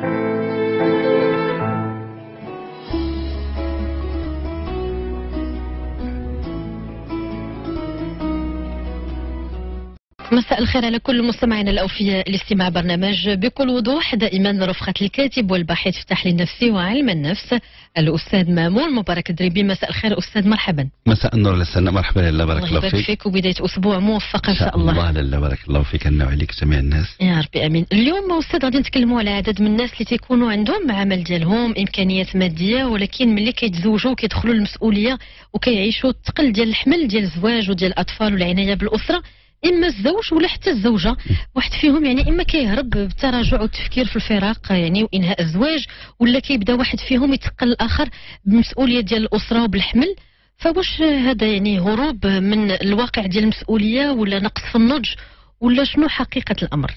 مساء الخير على كل مستمعينا الأوفياء لاستماع برنامج بكل وضوح، دائما رفقة الكاتب والباحث في التحليل النفسي وعلم النفس الأستاذ مامون مبارك الدريبي. مساء الخير أستاذ، مرحبا. مساء النور لسنا، مرحبا لاله، بارك الله فيك وبداية أسبوع موفق إن شاء الله. لاله بارك الله فيك، أنا وعليك جميع الناس يا ربي آمين. اليوم أستاذ غادي نتكلموا على عدد من الناس اللي تيكونوا عندهم عمل ديالهم إمكانيات مادية، ولكن ملي كيتزوجوا كيدخلوا المسؤولية وكيعيشوا الثقل ديال الحمل ديال الزواج وديال الأطفال والعناية بالأسرة، اما الزوج ولا حتى الزوجه، واحد فيهم يعني اما كيهرب بالتراجع والتفكير في الفراق يعني وانهاء الزواج، ولا كيبدا واحد فيهم يتقل الاخر بالمسؤوليه ديال الاسره وبالحمل. فواش هذا يعني هروب من الواقع ديال المسؤوليه، ولا نقص في النضج، ولا شنو حقيقه الامر؟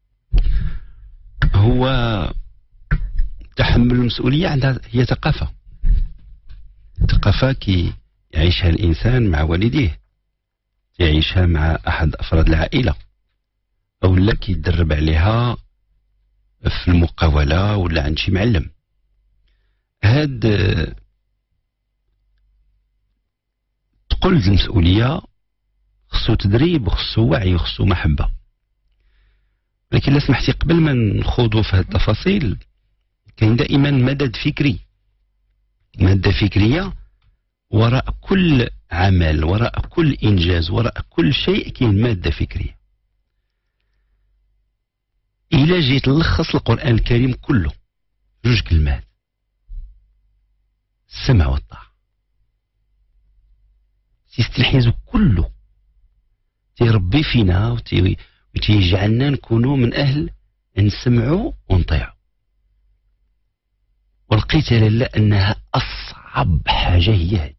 هو تحمل المسؤوليه عندها هي ثقافه كي يعيشها الانسان مع والديه، يعيشها مع أحد أفراد العائلة، أو لا كيدرب عليها في المقاولة ولا عند شي معلم. هاد تقول المسؤولية خصو تدريب وخصو وعي وخصو محبة. لكن لا سمحتي قبل ما نخوضوا في هاد التفاصيل، كاين دائما مادة فكرية وراء كل عمل، وراء كل إنجاز، وراء كل شيء كاين مادة فكرية. إلا جيت نلخص القرآن الكريم كله 2 كلمات: السمع والطاعة. تيستلحظ كله تيربي فينا وتيجعلنا نكونوا من أهل نسمعوا ونطيعوا. ولقيت لا أنها أصعب حاجة هي هذه،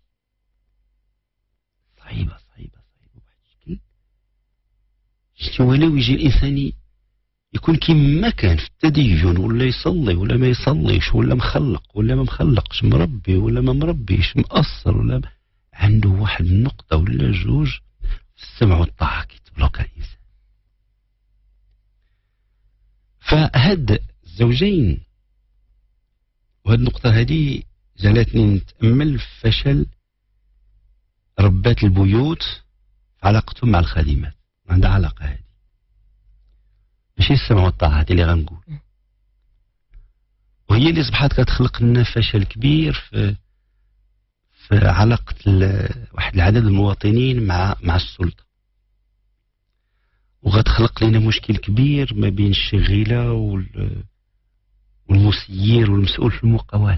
صعيبة بواحد الشكل. شتي ولو يجي الإنسان يكون كما كان في التدين، ولا يصلي ولا ما يصليش، ولا مخلق ولا ما مخلقش، مربي ولا ما مربيش، مقصر ولا عنده واحد النقطة ولا جوج في السمع والطاعة كيتبلوكا الإنسان. فهاد الزوجين وهاد النقطة هذه جعلتني نتأمل في فشل ربات البيوت في علاقتهم مع الخادمات. عندها علاقة هذه، ماشي السمع والطاعة هذه اللي غنقول، وهي اللي صبحت كتخلق لنا فشل كبير في علاقة واحد العدد من المواطنين مع السلطة، وغتخلق لنا مشكل كبير ما بين الشغيلة والمسير والمسؤول في المقاولة.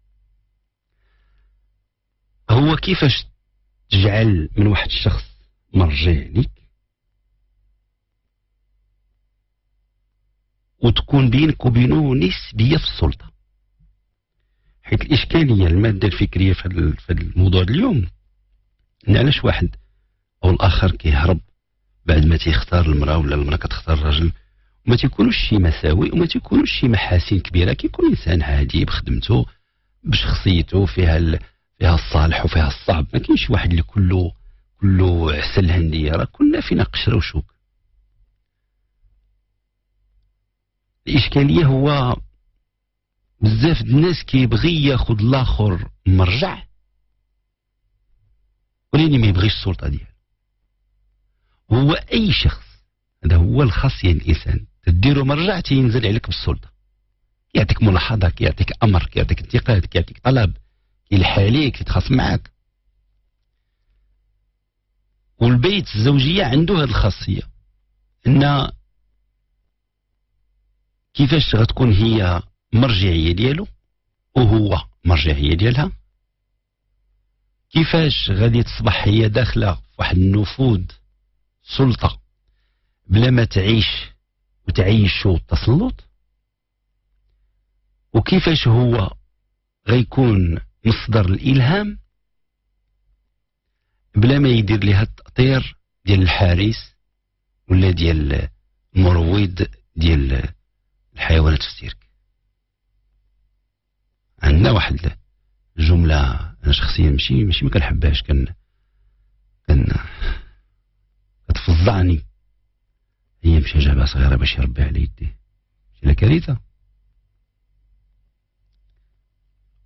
هو كيفاش تجعل من واحد الشخص مرجع ليك وتكون بينك وبينه نسبية في السلطة. حيث الإشكالية المادة الفكرية في الموضوع اليوم إن علاش واحد أو الآخر كيهرب بعد ما تيختار المرأة ولا المرأة كتختار الرجل، وما تيكونوش شي مساوئ وما تيكونوش شي محاسن كبيرة. كيكون إنسان عادي بخدمته بشخصيته، فيها الصالح وفيها الصعب. ما كاينش واحد اللي كله عسل هندية، راه كلنا فينا قشرة وشوك. الإشكالية هو بزاف الناس كيبغي ياخد الآخر مرجع، ولكن ما يبغيش السلطة ديالو. هو أي شخص، هذا هو الخاصية الإنسان، تديرو مرجع تينزل عليك بالسلطة، يعطيك ملاحظة، كيعطيك أمر، كيعطيك انتقاد، كيعطيك طلب، كيلحى عليك، يتخاصم معاك. والبيت الزوجية عنده هذه الخاصية، ان كيفاش غتكون هي مرجعية ديالو وهو مرجعية ديالها، كيفاش غادي تصبح هي داخلة في واحد النفوذ سلطة بلا ما تعيش وتعيشو التسلط، وكيفاش هو غيكون مصدر الإلهام بلا ما يدير لها التأطير ديال الحارس ولا ديال المروض ديال الحيوانات في السيرك. عندنا واحد الجملة أنا شخصيا ماشي ما كنحبهاش، كتفزعني. هي مشى جابها صغيرة باش يربي على يديه، ماشي لا كارثة.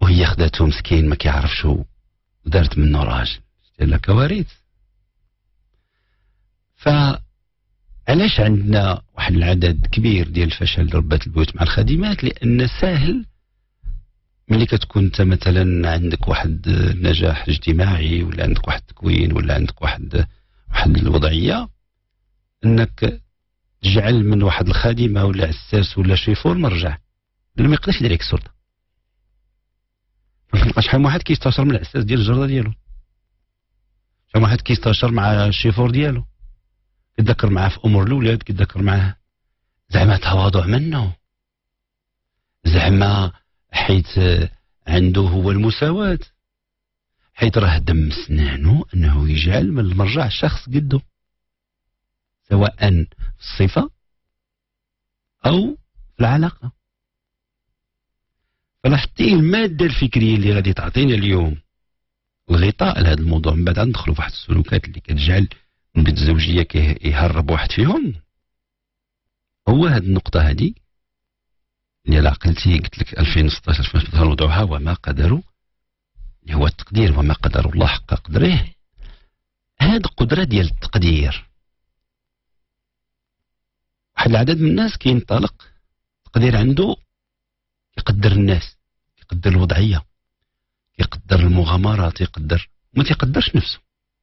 وهي خداتو مسكين ما كيعرفش ودارت منه راجل. لا كوارث. فعلاش عندنا واحد العدد كبير ديال الفشل ربات البيوت مع الخادمات؟ لان ساهل ملي كتكون انت مثلا عندك واحد نجاح اجتماعي، ولا عندك واحد التكوين، ولا عندك واحد الوضعيه، انك تجعل من واحد الخادمه ولا عساس ولا شيفور مرجع اللي ما يقدرش يدير لك السلطه. ما شحال من واحد كيستشار من العساس ديال الجرده ديالو، شحال من واحد كيستشار مع الشيفور ديالو، كيتذكر معاه في امور الاولاد، كيتذكر معاه زعما تواضع منه، زعما حيت عنده هو المساواة، حيت راه دم سنانه انه يجعل من المرجع شخص قده، سواء في الصفة او في العلاقة. فلاحظتي المادة الفكرية اللي غادي تعطينا اليوم الغطاء لهذا الموضوع، من بعد ندخلوا في واحد السلوكات اللي كتجعل من بيت الزوجية كيهرب واحد فيهم، هو هذه النقطة هذه اللي على عقلتي قلت لك 2016 2017 وضعها وما قدروا، اللي هو التقدير وما قدر الله حق قدره. هذه قدرة ديال التقدير. واحد العدد من الناس كينطلق التقدير عنده، يقدر الناس، يقدر الوضعية، يقدر المغامرات، يقدر، ما تيقدرش نفسه.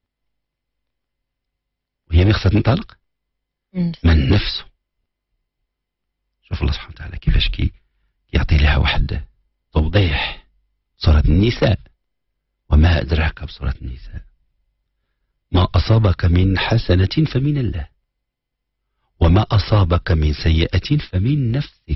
وهي اللي خصها تنطلق من نفسه. شوف الله سبحانه وتعالى كيفاش كيعطي لها واحد توضيح. سورة النساء، وما أدراك بسورة النساء، ما أصابك من حسنة فمن الله، وما أصابك من سيئة فمن نفسك.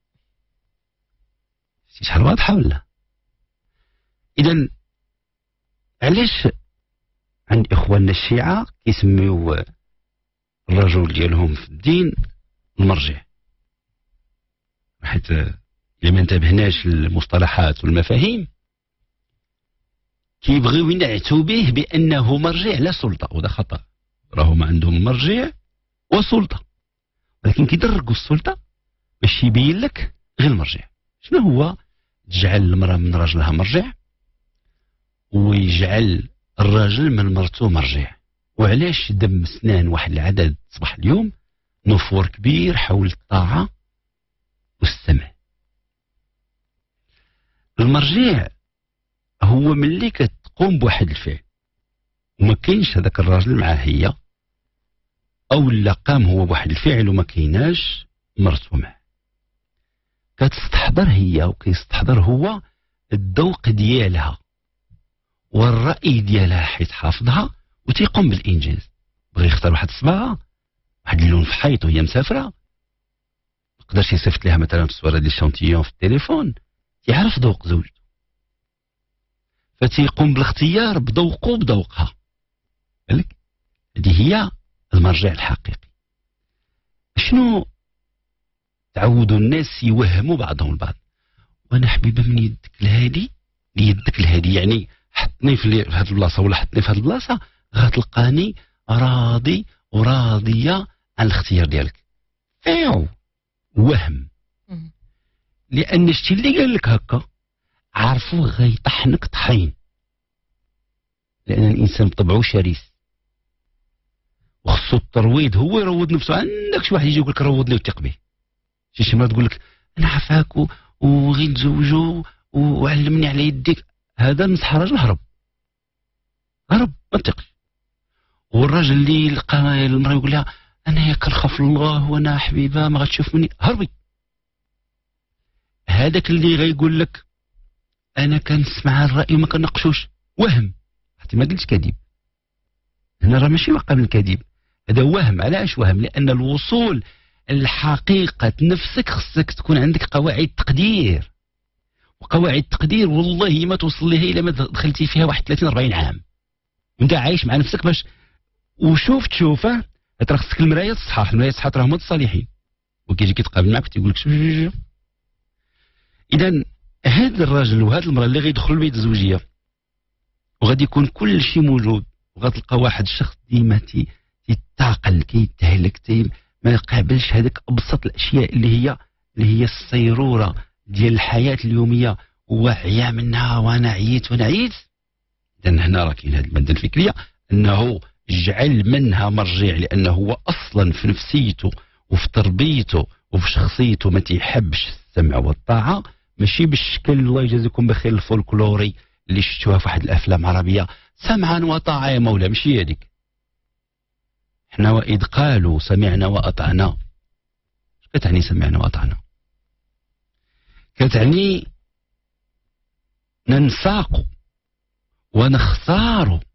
شحال واضحة ولا؟ إذا علاش عند إخواننا الشيعة كيسميو الرجل ديالهم في الدين المرجع؟ حيت إلا ما انتبهناش للمصطلحات والمفاهيم كيبغيو ينعتوا به بأنه مرجع لا سلطة، وهذا خطأ. راهم عندهم مرجع وسلطة، ولكن كيدرقوا السلطة باش يبين لك غير المرجع. شنو هو؟ تجعل المرأة من راجلها مرجع، ويجعل الراجل من مرته مرجع. وعلاش دم سنان واحد العدد صباح اليوم نفور كبير حول الطاعة والسمع. المرجع هو ملي كتقوم بواحد الفعل وما كاينش هذاك الراجل معاه هي، او لا قام هو بواحد الفعل وما كايناش مرته معاه، كتستحضر هي وكيستحضر هو الذوق ديالها والرأي ديالها حيت حافظها، وتيقوم بالإنجاز. بغى يختار واحد الصباغة، واحد اللون في حيط وهي مسافرة، مقدرش يصيفط لها مثلا في الصورة ديال الشونتيون في التليفون، يعرف ذوق زوجته، فتيقوم بالاختيار بذوقه وبذوقها. بالك هذه هي المرجع الحقيقي. شنو تعودوا الناس يوهموا بعضهم البعض؟ وانا حبيبه من يدك الهادي ليدك الهادي، يعني حطني في هذه البلاصه ولا حطني في هذه البلاصه غتلقاني راضي وراضيه عن الاختيار ديالك. ايوا وهم، لان الشيء اللي قال لك هكا عارفو غيطحنك طحين، لان الانسان بطبعه شرس وخصو الترويض، هو يروض نفسه. عندك شي واحد يجي يقول لك روض لي وثق به، شي مرة تقول لك انا عافاك وغي نتزوجوا وعلمني على يديك، هذا نصح راجل هرب ما تثقش. والراجل اللي لقى المراه يقول لها انا يا كنخاف الله وانا حبيبه ما غتشوف مني، هربي. هذاك اللي غيقول لك انا كنسمع الراي وما كنناقشوش، وهم، حتى ما قلتش كذب. هنا راه ماشي مقام الكذب، هذا وهم. علاش وهم؟ لان الوصول الحقيقة نفسك خصك تكون عندك قواعد تقدير، وقواعد تقدير والله ما توصل لها الا ما دخلتي فيها واحد 30-40 عام وانت عايش مع نفسك باش وشوف تشوفه. راه خصك المرايه الصحاح، المرايه الصحاح راه هما الصالحين، وكيجي كيتقابل معك تيقول لك شوف. اذا هذا الراجل وهذه المراه اللي غيدخلوا البيت الزوجيه وغادي يكون كل شيء موجود، وغتلقى واحد الشخص ديما تيتعقل كيتهلك ما يقابلش هذاك ابسط الاشياء اللي هي الصيروره ديال الحياه اليوميه وعيا منها وانا عييت. اذا هنا راه كاين هذه الماده الفكريه، انه جعل منها مرجع، لانه هو اصلا في نفسيته وفي تربيته وفي شخصيته ما تيحبش السمع والطاعه، ماشي بالشكل الله يجازيكم بخير الفولكلوري اللي شفتوها في واحد الافلام عربيه، سمعا وطاعه يا مولا، ماشي هذيك. حنا واذ قالوا سمعنا واطعنا، اش كتعني سمعنا واطعنا؟ كتعني ننساق ونختار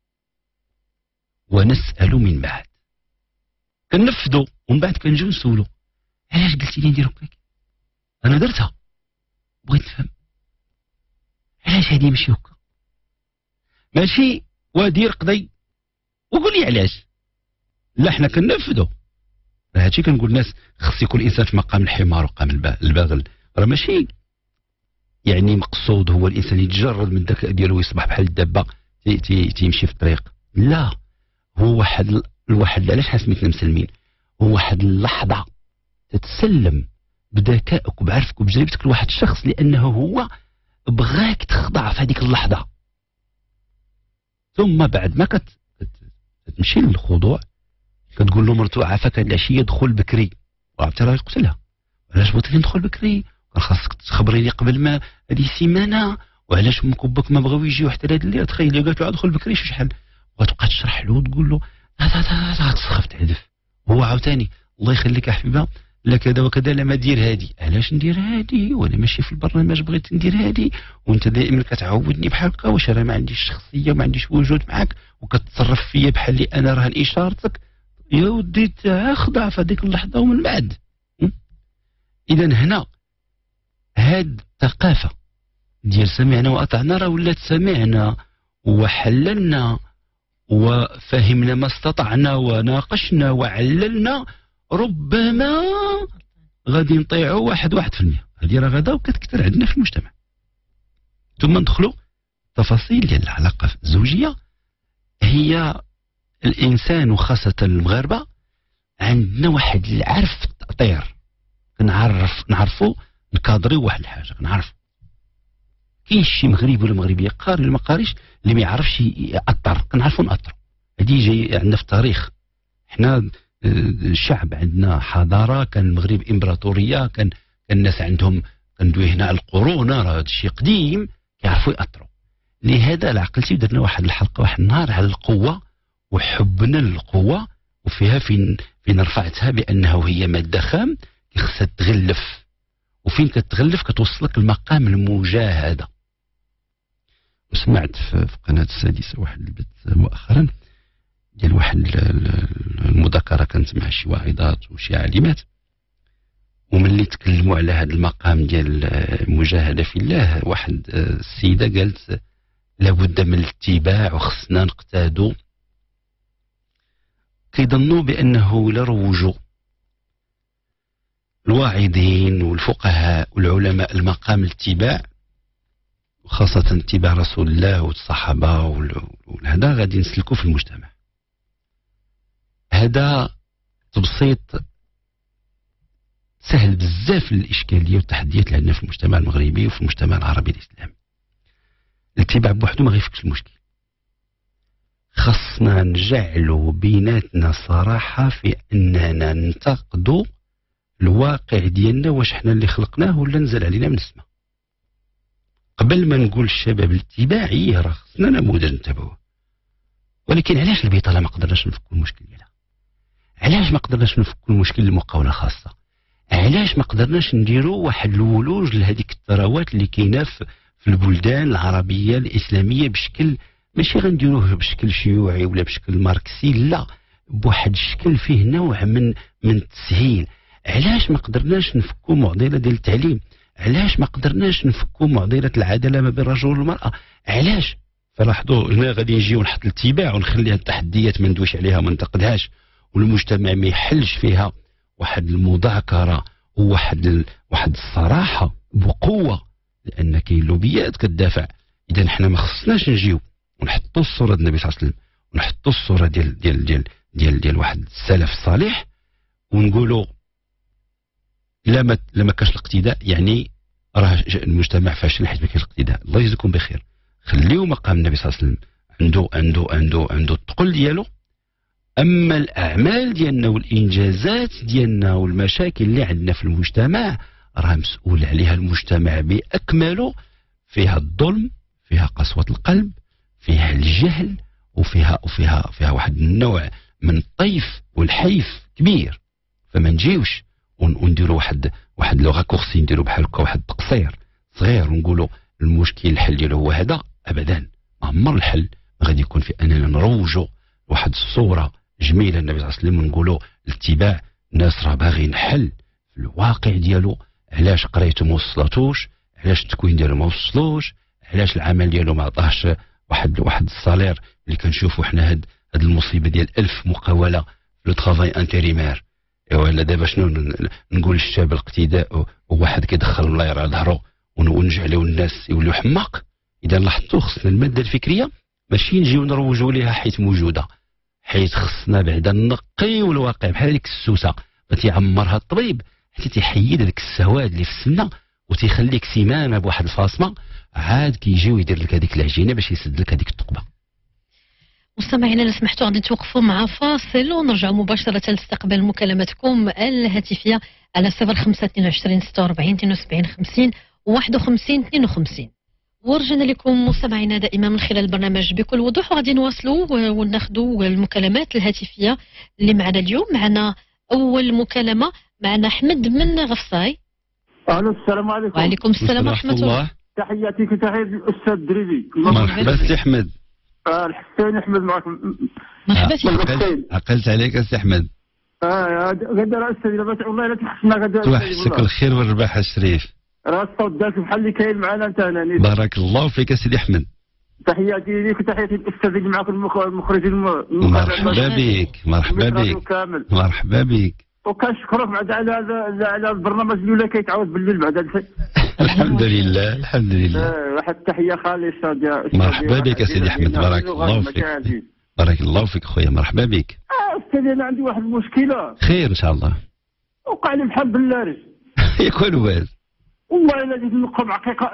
ونسأل من بعد، كنفذوا ومن بعد كنجيو نسولو علاش قلتي لي ندير هكاك؟ انا درتها، بغيت نفهم علاش هادي ماشي هكا، ماشي ودير قضي وقول لي علاش. لا حنا كنفذوا. هادشي كنقول الناس خص يكون الانسان في مقام الحمار ومقام البغل، راه ماشي يعني مقصود هو الانسان يتجرد من الذكاء ديالو ويصبح بحال الدابه تيمشي في الطريق. لا، هو الواحد علاش حنا سميتنا مسلمين، هو واحد اللحظه تتسلم بذكائك وبعرفك وبجربتك لواحد الشخص، لانه هو بغاك تخضع في هذيك اللحظه. ثم بعد ما كتمشي للخضوع كتقول له مرتو عافاك هاد العشيه دخل بكري، وعرفتي راه يقتلها. علاش بغيتي ندخل بكري؟ كان خاصك تخبريني قبل ما هذه سيمانه، وعلاش ام كبك ما بغاو يجيو حتى لهاد الليل. تخيل قالت له ادخل بكري شحال، وتبقى تشرح له وتقول له تسخف تهدف. هو عاوتاني الله يخليك يا حبيبه، لا كذا وكذا، لا ما دير هادي. علاش ندير هادي وانا ماشي في البرنامج بغيت ندير هادي، وانت دائما كتعودني بحال هكا، واش انا ما عنديش شخصيه وما عنديش وجود معاك وكتصرف فيا بحال اللي انا راه اشارتك؟ يا ودي تخضع في هذيك اللحظه ومن بعد. اذا هنا هاد الثقافه ديال سمعنا واطعنا راه ولات سمعنا وحللنا وفهمنا ما استطعنا وناقشنا وعللنا، ربما غادي نطيعوا 1% هذه راه غدا وكتكثر عندنا في المجتمع. ثم ندخلوا تفاصيل ديال العلاقه الزوجيه. هي الانسان وخاصه المغاربه عندنا واحد العرف في التأطير، نعرفوا نكادريو واحد الحاجه، كنعرف كاين شي مغربي ولا مغربيه قاري ولا ما قاريش اللي ما يعرفش يأطر، كنعرفوا نأطروا. هذه جاي عندنا في التاريخ. حنا الشعب عندنا حضاره، كان المغرب امبراطوريه، كان الناس عندهم كندوي هنا على القرون، راه هذا الشيء قديم، كيعرفوا يأطروا. لهذا عقلتي درنا واحد الحلقه واحد النهار على القوه وحبنا للقوه، وفيها فين رفعتها بانه هي ماده خام خصها تغلف، وفين كتغلف كتوصلك لمقام المجاهده. وسمعت في قناه السادسه واحد البث مؤخرا ديال واحد المذاكره كانت مع شي واعظات وشي عالمات، وملي تكلموا على هذا المقام ديال المجاهده في الله، واحد السيده قالت لابد من الاتباع وخصنا نقتادوا. كيظنوا بانه لا روجوا الواعظين والفقهاء والعلماء المقام الاتباع، وخاصة اتباع رسول الله والصحابة وهذا غادي نسلكوا في المجتمع. هذا تبسيط سهل بزاف للإشكالية والتحديات اللي عندنا في المجتمع المغربي وفي المجتمع العربي الإسلامي. الاتباع بوحده ما غيفكش المشكل، خصنا نجعلوا بيناتنا صراحة في أننا ننتقدوا الواقع ديالنا، واش حنا اللي خلقناه ولا نزل علينا من السماء. قبل ما نقول الشباب الاتباعي راه خصنا نموذج نتبعوه. ولكن علاش البطاله ما قدرناش نفكوا المشكل ديالها؟ علاش ما قدرناش نفكوا المشكل المقاوله الخاصه؟ علاش ما قدرناش نديروا واحد الولوج لهذيك الثروات اللي كاينه في البلدان العربيه الاسلاميه بشكل ماشي غنديروه بشكل شيوعي ولا بشكل ماركسي، لا، بواحد الشكل فيه نوع من التسهيل. علاش ما قدرناش نفكوا معضله ديال التعليم؟ علاش ما قدرناش نفكوا معضله العداله ما بين الرجل والمراه؟ علاش؟ فلاحظوا هنا غادي نجي ونحط الاتباع ونخليها التحديات ما ندويش عليها وما ننتقدهاش، والمجتمع ما يحلش فيها واحد المذاكره وواحد الصراحه بقوه، لان كاين لوبيات كتدافع. اذا حنا ما خصناش نجيو ونحطوا الصوره ديال النبي صلى الله عليه وسلم ونحطوا الصوره ديال واحد السلف الصالح ونقولوا لا ما كاش الاقتداء، يعني راه المجتمع فاشل حيت ما كاينش الاقتداء. الله يجزيكم بخير. خليو مقام النبي صلى الله عليه وسلم عنده الثقل ديالو. اما الاعمال ديالنا والانجازات ديالنا والمشاكل اللي عندنا في المجتمع راه مسؤول عليها المجتمع باكمله. فيها الظلم، فيها قسوة القلب، فيها الجهل، وفيها واحد النوع من الطيف والحيف كبير. فما نجيوش ونديروا واحد لو راكورسي، نديروا بحال هكا واحد التقصير صغير ونقولوا المشكل الحل ديالو هو هذا. ابدا، ما عمر الحل غادي يكون في اننا نروجوا واحد الصوره جميله النبي صلى الله عليه وسلم ونقولوا الاتباع. الناس راه باغيين حل في الواقع ديالو. علاش قريتو ما وصلتوش؟ علاش التكوين ديالو ما وصلوش؟ علاش العمل ديالو ما عطاهش واحد الصالير اللي كنشوفوا حنا هاد المصيبه ديال 1000 مقاوله لو طرافاي انتريمير. ايوا لا دابا شنو نقول للشاب الاقتداء وواحد كيدخل الملاير على ظهره ونجعلوا الناس يوليو حماق؟ اذا لاحظتوا خصنا الماده الفكريه ماشي نجيو نروجوا ليها حيت موجوده، حيت خصنا بعدا نقيو الواقع بحال هذيك السوسه تيعمرها الطبيب حتى تيحيد هذاك السواد اللي في السنه وتيخليك سيمانه بواحد الفاصمه عاد كيجيو يدير لك هذيك العجينه باش يسد لك هذيك الثقبه. مستمعينا اللي سمحتوا غادي نتوقفوا مع فاصل ونرجعوا مباشره لاستقبال مكالماتكم الهاتفيه على 0522 46 72 50 51 52. ورجعنا لكم مستمعينا دائما من خلال البرنامج بكل وضوح، وغادي نواصلوا وناخذوا المكالمات الهاتفيه اللي معنا اليوم. معنا اول مكالمه، معنا احمد من غفصاي. الو، السلام عليكم. وعليكم السلام ورحمه الله. تحياتي كتحية الاستاذ دريدي. مرحبا سي احمد. الحسين احمد معكم. مرحبا سي عقلت عليك سي احمد. غدا راه استاذ والله لا تحسنا غدا. توحشك الخير والرباح الشريف. راه الصوت داك بحال اللي كاين معنا انت هنا. بارك الله فيك سيدي احمد. تحياتي ليك وتحياتي الاستاذ اللي معكم المخرج. مرحبا بك مرحبا بك مرحبا بك. وكنشكرك بعد على البرنامج اللي كيتعاود بالليل بعد. الحمد لله الحمد لله. واحد التحيه خالصه. مرحبا بك سيدي احمد، بارك الله فيك. بارك الله فيك خويا، مرحبا بك. استاذ انا عندي واحد المشكله. خير ان شاء الله. وقع لي بحال باللارج. ياك والو باز. والله الا جيت نقب عقيقه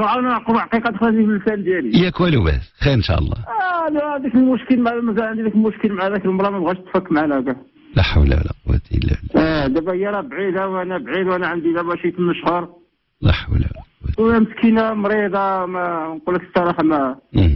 دخلت في اللسان ديالي. ياك والو باز، خير ان شاء الله. هذاك المشكل عندي ذاك المشكل مع ذاك المراه ما بغاش تفك معنا كاع. لا حول ولا قوه الا بالله. دابا هي راه بعيده وانا بعيد، وانا عندي دابا شي 8 شهور. لا حول ولا قوه. وهي مسكينه مريضه، ما نقول لك الصراحه ما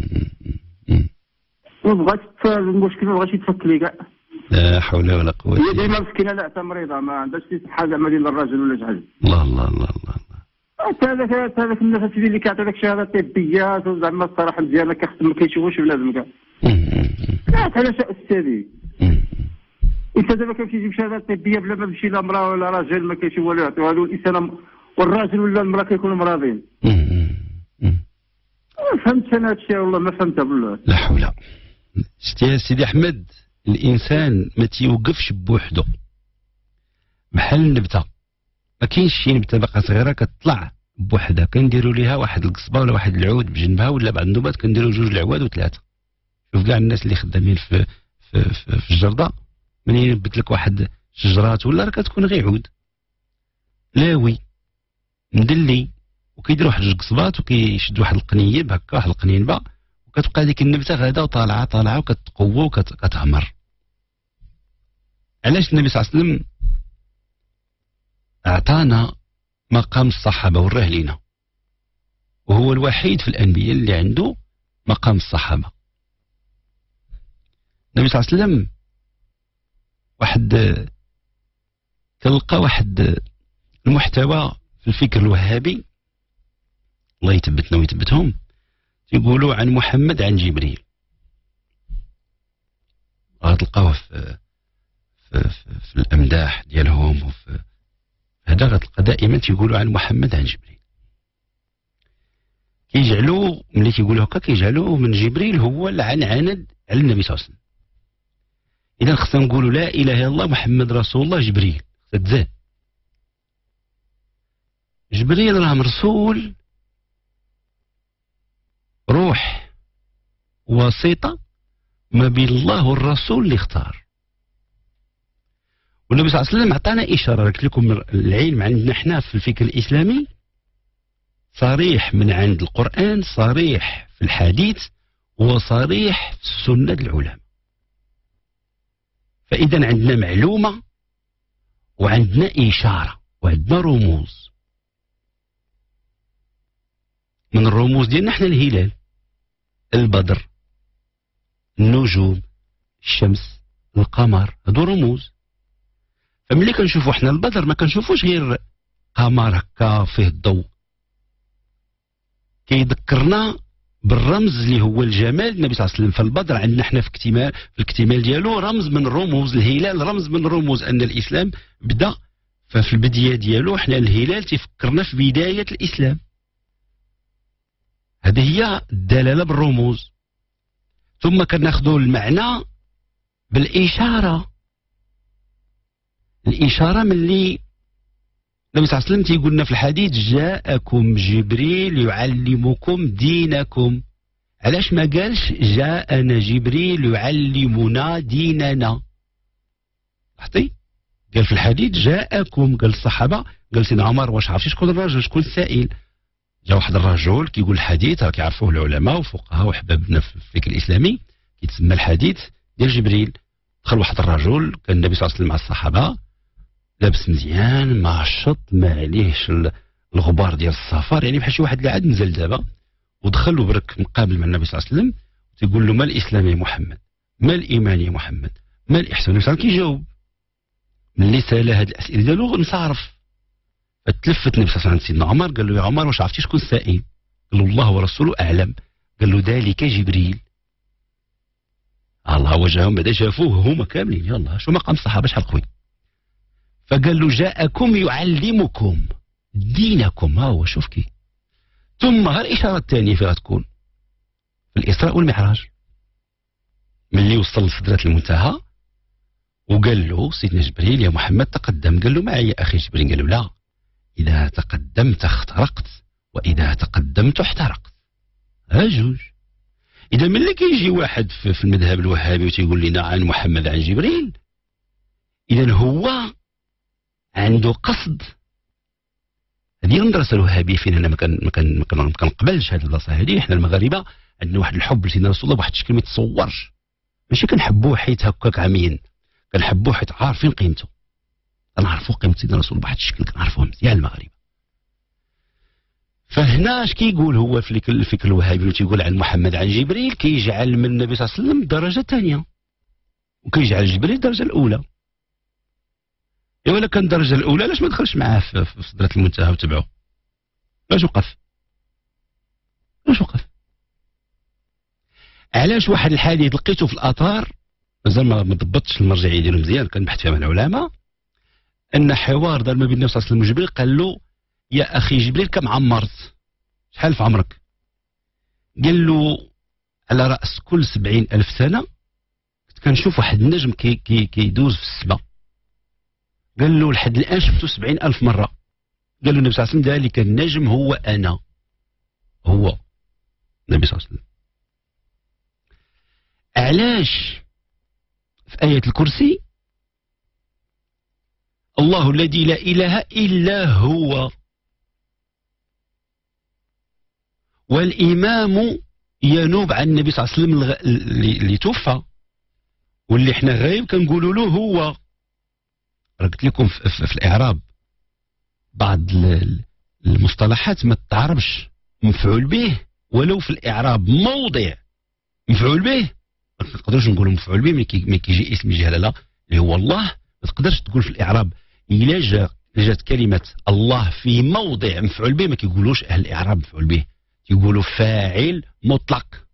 بغاتش المشكل، ما بغاتش يتفك لي كاع. لا حول ولا قوه. هي ديما مسكينه، لا حتى مريضه، ما عندهاش شي صحه زعما ديال الراجل ولا شي حاجه. الله الله الله الله. هذاك الناس اللي كيعطي داك الشهاده طبيات وزعما الصراحه مزيانه كيخدم ما كيشوفوش بنادم كاع. لا علاش استاذي؟ انت دابا كتمشي تجيب شهاده طبيه بلا ما تمشي لا مراه ولا راجل ما كيشوف والو يعطيوها له الانسان، والراجل ولا المراه كيكونوا مرضين. ما فهمتش انا هادشي، والله ما فهمتها بالله. لا حول. شتي يا سيدي احمد، الانسان ما تيوقفش بوحدو بحال النبته. ما كاينش شي نبته باقا صغيره كتطلع بوحدها، كنديروا ليها واحد القصبه ولا واحد العود بجنبها، ولا بعض النوبات كنديروا 2 العواد و3. شوف كاع الناس اللي خدامين في الجرده، منين ينبت لك واحد شجرات ولا راه كتكون غير عود لاوي مدلي، وكيديروا واحد 2 قصبات وكيشد واحد القنيب هكا، واحد القنينبه، وكتبقى هذيك النبته غادا وطالعه وكتقوى وكتعمر. علاش النبي صلى الله عليه وسلم اعطانا مقام الصحابه وراه لينا، وهو الوحيد في الانبياء اللي عنده مقام الصحابه. النبي صلى الله عليه وسلم تلقى واحد المحتوى في الفكر الوهابي، الله يثبتنا ويثبتهم، يقولوا عن محمد عن جبريل. غتلقاوه في الامداح ديالهم وفي هذا، غتلقى دائما تيقولوا عن محمد عن جبريل. كيجعلوا ملي كيقولوا هكا كيجعلوا من جبريل هو العنعند على النبي صلى الله عليه وسلم. اذا خصنا نقولوا لا اله الا الله محمد رسول الله جبريل تزاد. جبريل راه مرسول، روح وسيطه ما بين الله والرسول اللي اختار. والنبي صلى الله عليه وسلم عطانا اشاره، قلت لكم العلم عندنا حنا في الفكر الاسلامي صريح من عند القرآن، صريح في الحديث، وصريح في السنة العلماء. فإذا عندنا معلومة وعندنا إشارة وعندنا رموز. من الرموز ديالنا احنا الهلال، البدر، النجوم، الشمس، القمر، هادو رموز. فملي كنشوفوا احنا البدر ما كنشوفوش غير قمر هكا فيه الضوء، كيذكرنا بالرمز اللي هو الجمال النبي صلى الله عليه وسلم. فالبدر عندنا احنا في الاكتمال ديالو رمز من رموز الهلال، رمز من رموز ان الاسلام بدا. ففي البدايه ديالو احنا الهلال تيفكرنا في بدايه الاسلام. هذه هي الدلاله بالرموز. ثم كناخذوا المعنى بالاشاره. الاشاره من اللي النبي صلى الله عليه وسلم تيقول لنا في الحديث: جاءكم جبريل يعلمكم دينكم. علاش ما قالش جاءنا جبريل يعلمنا ديننا؟ لاحظتي؟ قال في الحديث جاءكم، قال الصحابه، قال سيدنا عمر: واش عرفتي شكون الرجل، شكون السائل؟ جا واحد الرجل كيقول الحديث، راه كيعرفوه العلماء وفقهاء وحبابنا في الفكر الاسلامي، كيتسمى الحديث ديال جبريل. دخل واحد الرجل، كان النبي صلى الله عليه وسلم مع الصحابه، لابس مزيان، ما شط، ما عليهش الغبار ديال السفر، يعني بحال شي واحد اللي عاد نزل دابا، ودخل وبرك مقابل مع النبي صلى الله عليه وسلم، تيقول له: ما الاسلام يا محمد؟ ما الايمان يا محمد؟ ما الاحسان؟ النبي صلى الله عليه وسلم كيجاوب. ملي سال هاد الاسئله ديالو انصرف. فتلفت النبي صلى الله عليه وسلم سيدنا عمر، قال له: يا عمر، واش عرفتي شكون السائل؟ قال له: الله ورسوله اعلم. قال له: ذلك جبريل. الله وجههم بعدا شافوه هما كاملين، يلا شو مقام الصحابه شحال قوي. فقال له: جاءكم يعلمكم دينكم. ها هو، شوف كي. ثم ها الاشاره الثانيه فين غتكون؟ في الاسراء والمعراج، ملي وصل لسدرة المنتهى وقال له سيدنا جبريل: يا محمد تقدم. قال له: معي اخي جبريل. قال له: لا، اذا تقدمت اخترقت، واذا تقدمت احترقت. ها جوج. اذا ملي كيجي واحد في المذهب الوهابي وتيقول لنا عن محمد عن جبريل، اذا هو عنده قصد. هذه المدرسه الوهابيه فينا انا ما كنقبلش هذه البلاصه هذه. احنا المغاربه عندنا واحد الحب لسيدنا رسول الله بواحد الشكل ما يتصورش. ماشي كنحبوه حيت هكاك عاميين، كنحبوه حيت عارفين قيمته. كنعرفوا قيمه سيدنا رسول الله بواحد الشكل، كنعرفوه مزيان المغاربه. فهنا اش كيقول هو في الفكر الوهابي، تيقول عن محمد عن جبريل، كيجعل من النبي صلى الله عليه وسلم الدرجه الثانيه، وكيجعل جبريل الدرجه الاولى. ايوا الا كان الدرجه الاولى علاش ما دخلش معاه في سدرة المنتهى وتبعوه؟ علاش وقف؟ علاش وقف؟ علاش واحد الحديث لقيته في الاثار، مازال ما ضبطتش المرجعيه ديالو مزيان، كنبحث فيها مع العلماء، ان حوار دار ما بين النبي صلى الله عليه وسلم وجبريل، قال له: يا اخي جبريل، كم عمرت؟ شحال في عمرك؟ قال له: على راس كل 70,000 سنه كنت كنشوف واحد النجم كيدوز في السماء. قال له: لحد الان شفتو 70,000 مره. قال له النبي صلى الله عليه وسلم: ذلك النجم هو انا. هو النبي صلى الله عليه وسلم. علاش في آية الكرسي الله الذي لا إله إلا هو، والإمام ينوب عن النبي صلى الله عليه وسلم اللي توفى، واللي احنا غايب كنقولوا له هو. قلت لكم في الإعراب بعض المصطلحات ما تعرفش مفعول به، ولو في الإعراب موضع مفعول به ما تقدرش نقولوا مفعول به. ملي كيجي اسم جلاله اللي هو الله، ما تقدرش تقول في الإعراب إلا جات كلمة الله في موضع مفعول به، ما كيقولوش أهل الإعراب مفعول به، يقولوا فاعل مطلق.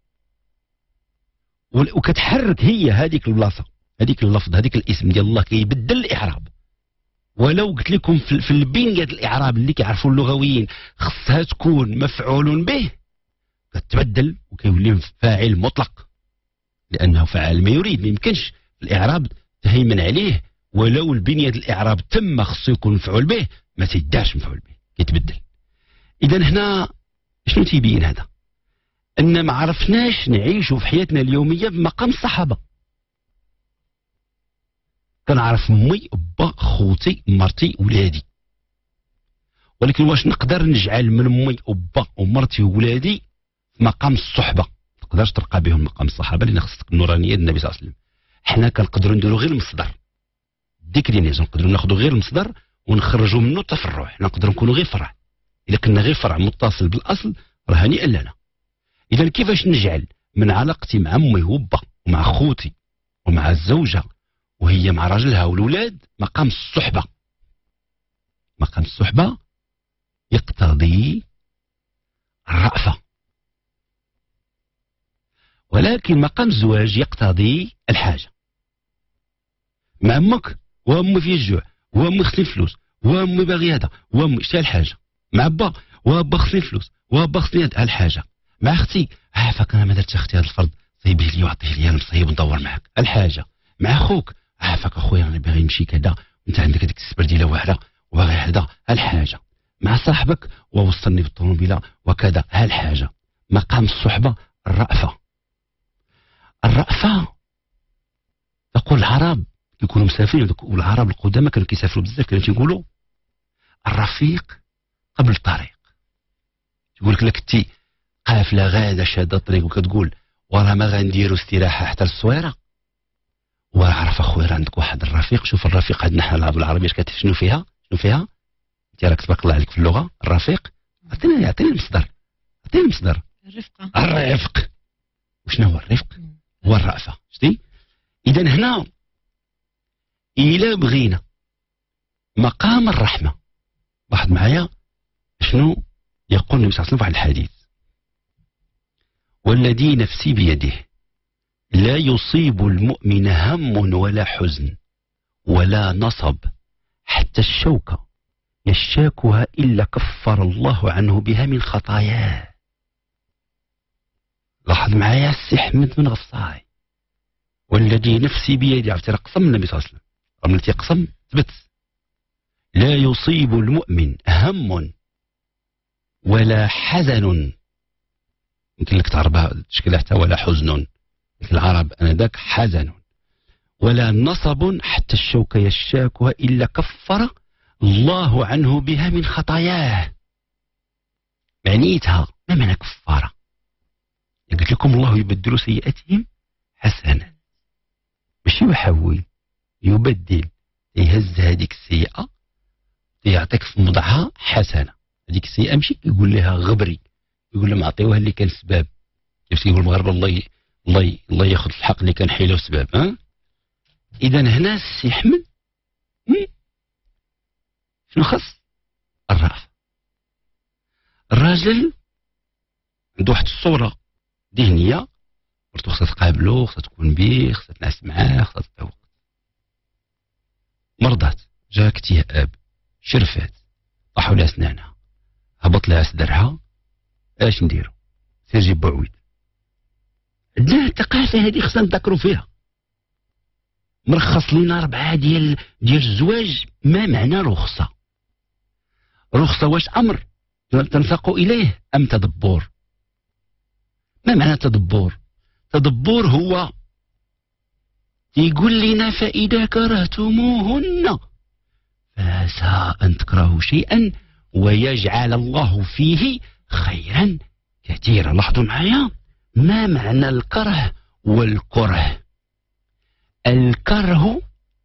وكتحرك هي هذيك البلاصة، هذيك اللفظ، هذيك الاسم ديال الله كيبدل الإعراب. ولو قلت لكم في البنية الإعراب اللي كيعرفوا اللغويين خصها تكون مفعول به، كتبدل وكيولي فاعل مطلق، لأنه فعل ما يريد. ما يمكنش الإعراب تهيمن عليه، ولو البنية الإعراب تم خصو يكون مفعول به، ما تيدارش مفعول به، كيتبدل. إذا هنا شنو تيبين هذا؟ أن ما عرفناش نعيشوا في حياتنا اليومية بمقام الصحابة. كنعرف أمي، أبا، خوتي، مرتي، ولادي، ولكن واش نقدر نجعل من امي وبا ومرتي وولادي في مقام الصحبه؟ ما تقدرش ترقى بهم مقام الصحابه لان خصك النورانيه ديال النبي صلى الله عليه وسلم. حنا كنقدروا نديروا غير المصدر ديكلينيزون، نقدروا ناخذوا غير المصدر ونخرجوا منه التفرع. حنا نقدروا نكونوا غير فرع، الا كنا غير فرع متصل بالاصل راه هنيئا لنا. اذا كيفاش نجعل من علاقتي مع امي وبا ومع خوتي ومع الزوجه وهي مع راجلها والولاد مقام الصحبه؟ مقام الصحبه يقتضي الرأفة، ولكن مقام الزواج يقتضي الحاجة. مع امك وامي في الجوع وامي خصني فلوس وامي باغي هذا وامي شتا الحاجة. مع با وابا خصني فلوس وابا خصني هذا الحاجة. مع اختي عافاك انا ما درت اختي هذا الفرض صيبيه لي وعطيه لي انا مصيب ندور معاك الحاجة. مع خوك عافاك اخويا انا باغي نمشي كذا وانت عندك هذيك السبرديله واعره وباغي هذا الحاجة. مع صاحبك ووصلني بالطوموبيله وكذا الحاجة. مقام الصحبة الرأفة. الرأفة تقول العرب يكونوا مسافرين، والعرب القدامى كانوا كيسافروا بزاف كانوا تيقولوا الرفيق قبل الطريق. يقول لك انت قافله غاده شاده الطريق وكتقول وراه ما غنديروا استراحه حتى للصويره، وعرف اخويا عندك واحد الرفيق. شوف الرفيق عندنا حنا العرب العربيه كتعرف شنو فيها؟ انت راك تبارك الله عليك في اللغه. الرفيق عطيني المصدر، عطيني المصدر. الرفق. وشنو هو الرفق؟ هو الرأفة. شتي؟ اذا هنا الى بغينا مقام الرحمه، واحد معايا شنو يقول النبي صلى الله عليه وسلم في واحد الحديث: والذي نفسي بيده لا يصيب المؤمن هم ولا حزن ولا نصب حتى الشوكة يشاكها إلا كفر الله عنه بها من خطاياه. لاحظ معايا السي أحمد بن غصاي، والذي نفسي بيده، عرفتي راه قسم النبي صلى الله عليه وسلم، راه ملي تيقسم ثبت. لا يصيب المؤمن هم ولا حزن، يمكن لك تعربها تشكلها حتى ولا حزن مثل العرب انذاك حزن، ولا نصب حتى الشوكة يشاكها إلا كفر الله عنه بها من خطاياه. معنيتها ما معنى كفارة؟ قلت لكم الله يبدل سيئاتهم حسنات، ماشي يحول، يبدل، يهز هذيك السيئة يعطيك في موضعها حسنة. هذيك السيئة ماشي يقول لها غبري، يقول لهم عطيوها اللي كان سباب. كيف يقول المغاربة الله ياخذ الحق اللي كان حيله سباب. إذا هنا السي أحمد شنو خص؟ الرأفة. الراجل عنده واحد الصورة ذهنية، مرتو خصها تقابلو، خصها تكون بيه، خصها تنعس معاه، خصها تذوق. مرضات، جاها اكتئاب، شرفات، طاحوا لها اسنانها، هبط لها صدرها، اش نديرو؟ سير جيب بعويد. عندنا الثقافة هذه خصنا نذكروا فيها. مرخص لينا 4 ديال الزواج. ما معنى رخصة؟ رخصة واش أمر تنساق إليه أم تدبر؟ ما معنى تدبر؟ تدبر هو يقول لنا فإذا كرهتموهن فعسى أن تكرهوا شيئا ويجعل الله فيه خيرا كثيرا. لاحظوا معايا ما معنى الكره والكره؟ الكره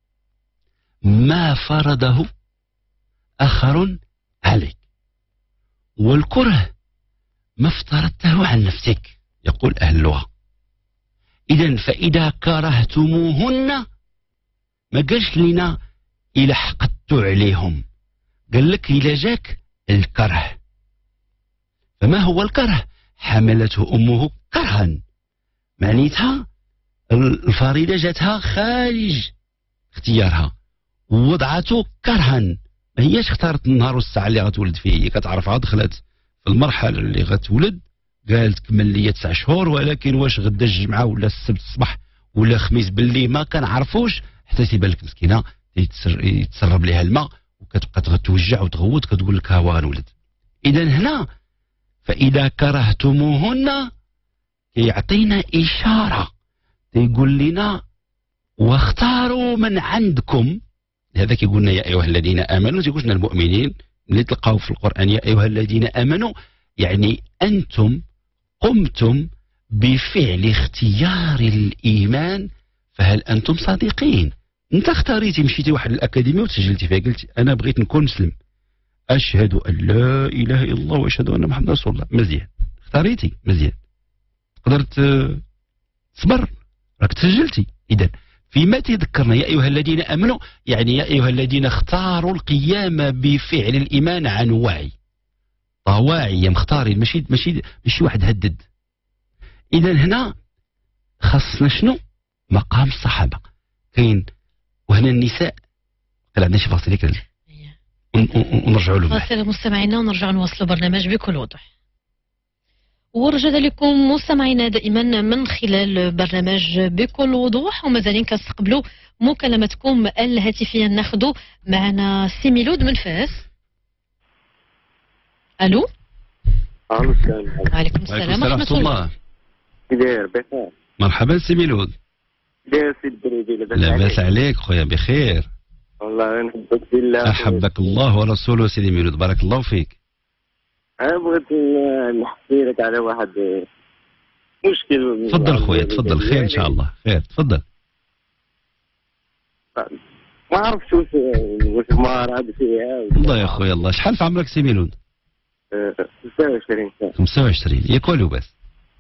ما فرضه آخر عليك، والكره ما افترضته عن نفسك، يقول أهل اللغة. إذن فإذا كرهتموهن ما قالش لنا إلا حقدت عليهم، قال لك إلا جاك الكره. فما هو الكره؟ حملته أمه كرها، معنيتها الفريضة جاتها خارج اختيارها ووضعته كرها، ما هياش اختارت النهار والساعة اللي غتولد فيه، هي كتعرفها دخلت في المرحلة اللي غتولد، قالت كمل لي 9 شهور، ولكن واش غدا الجمعة ولا السبت الصباح ولا خميس باللي ما كنعرفوش، حتى تيبان لك مسكينة يتسرب لها الماء وكتبقى تتوجع وتغوت كتقول لك ها هو غنولد. إذا هنا فإذا كرهتموهن يعطينا إشارة، يقول لنا واختاروا من عندكم. هذا كيقول لنا يا أيها الذين آمنوا، تيقول لنا المؤمنين اللي تلقاو في القرآن يا أيها الذين آمنوا، يعني أنتم قمتم بفعل اختيار الإيمان، فهل أنتم صادقين؟ أنت اختاريتي، مشيتي واحد الأكاديمية وتسجلتي فيها، قلتي أنا بغيت نكون مسلم، أشهد أن لا إله إلا الله وأشهد أن محمد رسول الله. مزيان، اختاريتي مزيان، قدرت تصبر، راك تسجلتي. إذا فيما تذكرنا يا أيها الذين آمنوا، يعني يا أيها الذين اختاروا القيام بفعل الإيمان عن وعي، طواعية مختارين، ماشي واحد هدد. إذا هنا خاصنا شنو؟ مقام الصحابة كاين، وهنا النساء قال عندنا شي فاصل هيك ونرجعوا له. فاصل مستمعينا ونرجع نواصلوا برنامج بكل وضوح. ورجعنا لكم مستمعينا دائما من خلال برنامج بكل وضوح، ومازالين كنستقبلوا مكالمتكم الهاتفيه. ناخذوا معنا سي ميلود من فاس. الو. السلام عليكم السلام ورحمه الله. كي داير؟ بخير. مرحبا سي ميلود. داير سي الدريدي؟ لاباس عليك خويا؟ بخير والله نحبك بالله. احبك الله ورسوله سيدي ميلود، بارك الله فيك. انا بغيت نحكي لك على واحد مشكل. تفضل خويا تفضل، خير ان شاء الله، خير تفضل. ما عرفتش واش مرض فيها. الله يا خويا الله. شحال في عمرك سي ميلود؟ 25 سنه. 25 ياك والو باس؟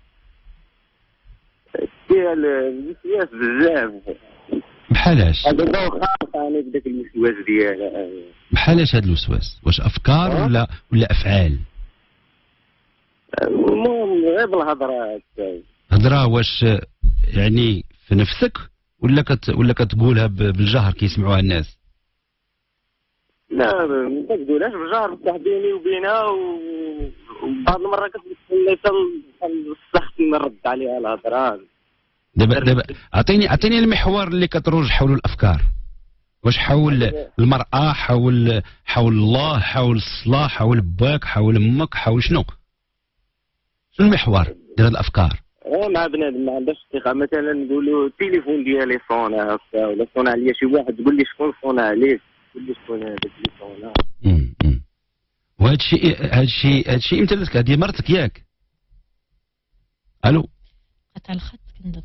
فيها الوسواس بزاف. بحالاش؟ هذا هو خاص انا بداك الوسواس ديالها. بحالاش هذا الوسواس؟ واش افكار ولا افعال؟ المهم غير بالهضره. هضره واش يعني في نفسك ولا كتقولها بالجهر كيسمعوها الناس؟ لا ما كتقولهاش بالجهر، بصح بيني وبينها، وبعض المرات كتخلي السخط نرد عليها الهضره. دابا اعطيني المحور اللي كتروج حول الافكار. واش حول المراه، حول الله، حول الصلاه، حول باك، حول امك، حول شنو المحور ديال الافكار؟ مع بنادم ما عندهاش الثقه، مثلا نقولوا التليفون ديالي صونا هكا، ولا صونا عليا شي واحد تقول لي شكون صونا عليك، تقول لي شكون هذاك اللي صونا. وهذا الشيء امتى درتك؟ هذه مرتك ياك؟ الو. قطع الخط كندم.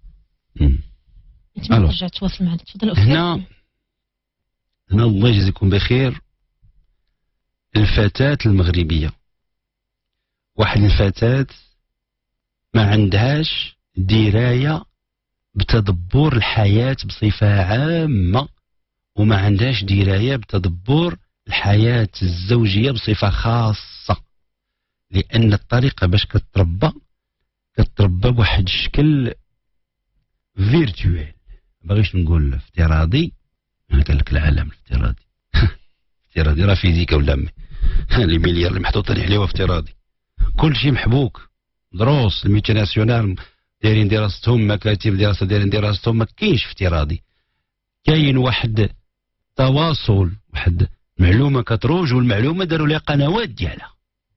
انت ما ترجع تواصل معنا. تفضل استاذ. هنا الله يجزيكم بخير. الفتاة المغربية، واحد الفتاة ما عندهاش دراية بتدبر الحياة بصفة عامة، وما عندهاش دراية بتدبر الحياة الزوجية بصفة خاصة، لأن الطريقة باش كتربى بواحد الشكل فيرتوال، باغيش نقول افتراضي. انا قال لك العالم الافتراضي افتراضي راه فيزيكا ولا امي لي مليار اللي محطوطين عليه افتراضي، كل شيء محبوك، دروس الميتي ناسيونال دايرين دراستهم، مكاتب دراسه دايرين دراستهم، ما كاينش افتراضي. كاين واحد تواصل، واحد معلومه كتروج، والمعلومه داروا لها قنوات ديالها،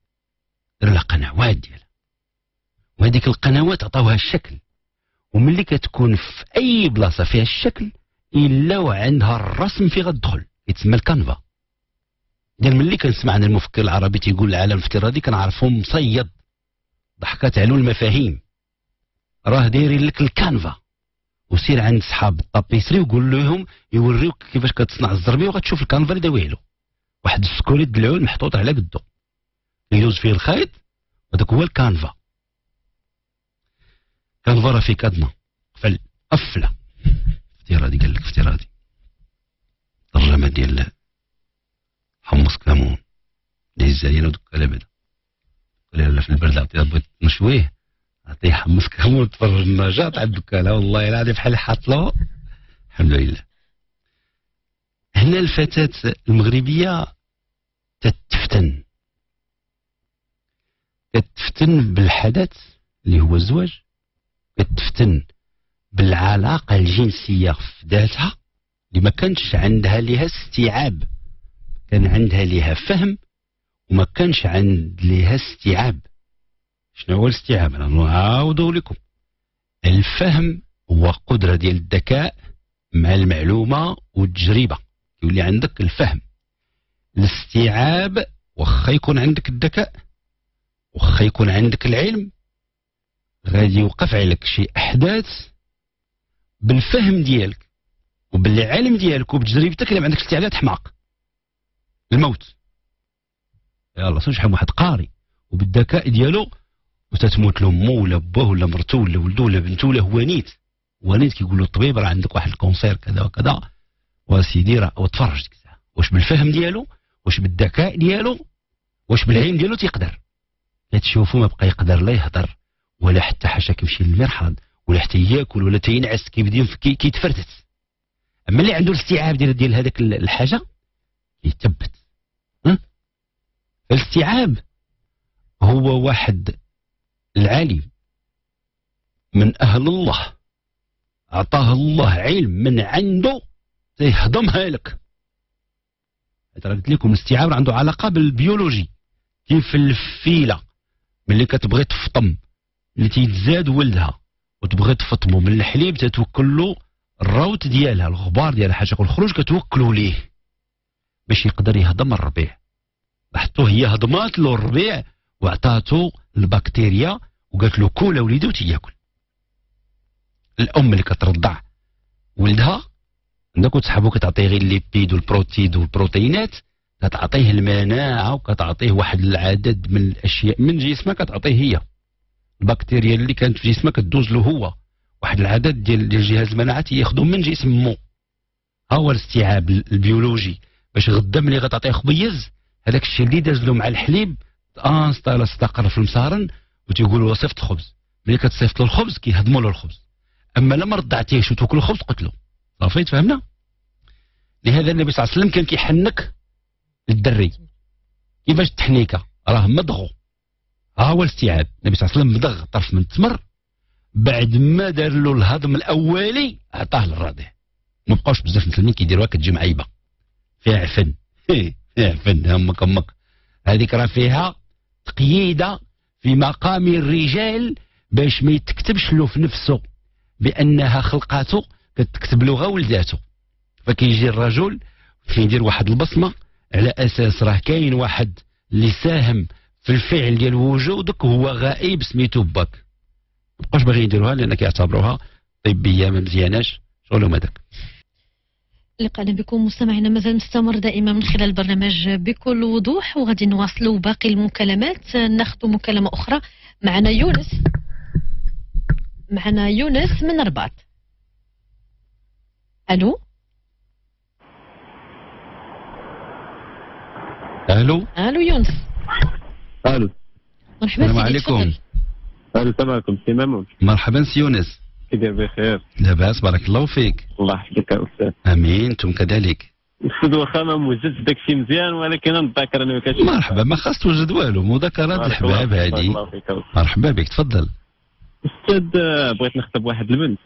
وهذيك القنوات عطاوها الشكل، وملي كتكون في اي بلاصه فيها الشكل الا وعندها الرسم في غتدخل، يتسمى الكانفا. ديال ملي كنسمع عن المفكر العربي تيقول العالم الافتراضي كنعرفو مصيد، ضحكات علو المفاهيم، راه دايرين لك الكانفا. وسير عند صحاب الطابيسري وقول لهم يوريوك كيفاش كتصنع الزربيه، وغتشوف الكانفا اللي داويه له، واحد السكوريت دلعول محطوط على قدو يدوز فيه الخيط، هذاك هو الكانفا. كانفا راه في كادنا قفله افتراضي، قال لك افتراضي. الترجمه ديال حمص كمون اللي هز علينا ودك لابد، قال لا في البرد عطيه بغيت نشويه، عطيه حمص كمون تفرج النجاة تاع الدكاله، والله العظيم بحال حاط له. الحمد لله. هنا الفتاة المغربية تتفتن بالحدث اللي هو الزواج، تتفتن بالعلاقة الجنسية في ذاتها اللي ما كانش عندها لها استيعاب، كان عندها لها فهم وما كانش عند لها استيعاب. شنو هو الاستيعاب؟ انا نعاودو لكم. الفهم هو قدرة ديال الذكاء مع المعلومة والتجربة، يولي عندك الفهم. الاستيعاب واخا يكون عندك الذكاء واخا يكون عندك العلم، غادي يوقف عليك شي احداث بالفهم ديالك وبالعلم ديالك وبتجربتك. اللي ما عندكش استعداد حماق الموت. يلا شحال واحد قاري وبالذكاء ديالو وتتموت له مو ولا باه ولا مرتو ولا ولدو ولا بنتو ولا هو نيت كيقول له الطبيب راه عندك واحد الكونسير كذا وكذا، وسيدي راه وتفرج ديك الساعه واش بالفهم ديالو واش بالذكاء ديالو واش بالعلم ديالو تيقدر. تشوفوا ما بقى يقدر لا يهضر ولا حتى حاشا كيمشي للمرحاض ولا حتى ياكل ولا تينعس كيبدا كيتفرتت. اما اللي عنده الاستيعاب ديال هذاك الحاجه يثبت. الاستيعاب هو واحد العالم من اهل الله اعطاه الله علم من عنده تيهضمها لك. قلت لكم الاستيعاب عنده علاقه بالبيولوجي، كيف الفيله ملي كتبغي تفطم اللي تيتزاد ولدها وتبغي تفطمو من الحليب تتوكل له الروت ديالها الغبار ديالها حاجه الخروج كتوكلوا ليه باش يقدر يهضم الربيع. حطوه هي هضمات له الربيع وعطاتو البكتيريا وقالت له كول وليدي وتياكل. الام اللي كترضع ولدها عندك وتسحبو كتعطيه غير الليبيد والبروتيد والبروتينات، كتعطيه المناعه وكتعطيه واحد العدد من الاشياء من جسمه كتعطيه هي. البكتيريا اللي كانت في جسمه كدوز له هو واحد العدد ديال جهاز المناعه ياخذهم من جسم مو. ها هو الاستيعاب البيولوجي باش غدا ملي غتعطيه خبيز هذاك الشيء اللي داز له مع الحليب استقر في المصارن وتيقولوا وصفت الخبز. ملي كتصيفط له الخبز كيهضموا له الخبز. اما لما رضعتيهش وتاكل الخبز قتلو. صافي تفهمنا. لهذا النبي صلى الله عليه وسلم كان كيحنك الدري. كيفاش التحنيكه؟ راه مضغو. ها هو الاستيعاب. النبي صلى الله عليه وسلم مضغ طرف من التمر بعد ما دار له الهضم الاولي عطاه للرضيع. ما بقاوش بزاف المسلمين كيديروها كتجي معيبه فيها عفن. فيها عفن امك هذيك راه فيها تقييده في مقام الرجال باش ما يتكتبش له في نفسه بانها خلقاته كتكتب له غا ولداته. فكيجي الرجل كيدير واحد البصمه على اساس راه كاين واحد اللي ساهم في الفعل ديال وجودك هو غائب سميتو باك. مابقاوش باغيين يديروها لان كيعتبروها طبيه ما مزياناش شغلهم هذاك. لقاءنا بكم مستمعينا مازال مستمر دائما من خلال البرنامج بكل وضوح، وغادي نواصلوا باقي المكالمات. ناخذ مكالمه اخرى. معنا يونس من الرباط. الو يونس. الو مرحبا. السلام عليكم. السلام عليكم سي مامون. مرحبا سي يونس. كيداير بخير؟ لاباس بارك الله فيك. الله يحفظك يا استاذ. امين انتم كذلك. استاذ واخا ما موجدش داكشي مزيان ولكن نتذكر انا ما كانش. مرحبا ما خاص توجد والو، مذكرات الحباب هذه. مرحبا بك تفضل. استاذ بغيت نخطب واحد البنت.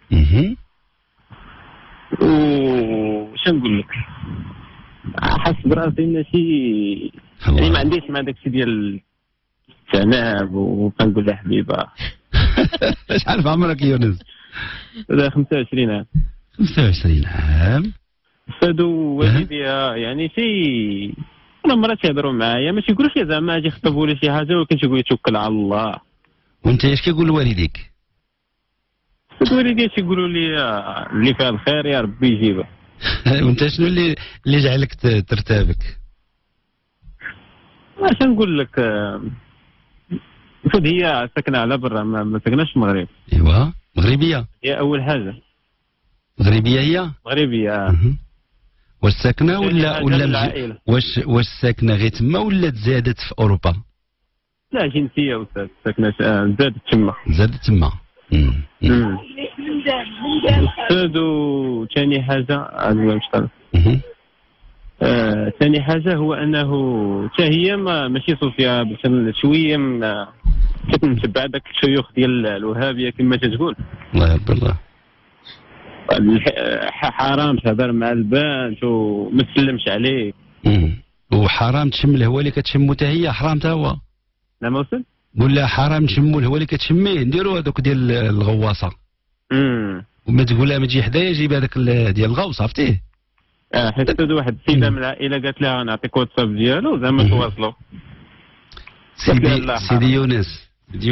وش نقول لك؟ حاس براسي ماشي يعني ما عنديش مع داكشي ديال التناب وكنقول لها حبيبه. شحال في عمرك يونس؟ 25 عام. 25 عام. استاذ والديها يعني شي انا مرات يهضروا معايا ما تيقولوش لي زعما اجي خطب ولا شي حاجه ولكن تيقول لي توكل على الله. وانت اش كيقول لوالديك؟ والديا تيقولوا لي اللي فيها الخير يا ربي يجيبها. وانت شنو اللي جعلك ترتابك؟ واش نقول لك المفروض هي ساكنه على برا ما ساكناش في المغرب. ايوا مغربيه. هي اول حاجه مغربيه هي؟ مغربيه. واش ساكنه ولا واش ساكنه غير تما ولا تزادت في اوروبا؟ لا جنسيه استاذ ساكنه زادت تما. زادت تما. استاذ ثاني حاجه ثاني حاجه هو انه حتى هي ماشي صوفيا باش شويه كتنتبع داك الشيوخ ديال الوهابيه كما تقول. الله يرضي الله. حرام تهضر مع البنت وما تسلمش عليه. وحرام تشم الهواء اللي كتشمو حتى هي حرام حتى هو. نعم استاذ. قول لها حرام نشمو الهواء اللي كتشميه نديرو هذوك ديال الغواصه. وما تقول لها ما تجي حدايا جيب هذاك ديال الغوص عرفتيه. حيت واحد السيده من العائله قالت لها نعطيك واتساب ديالو زعما تواصلوا. سيدي يونس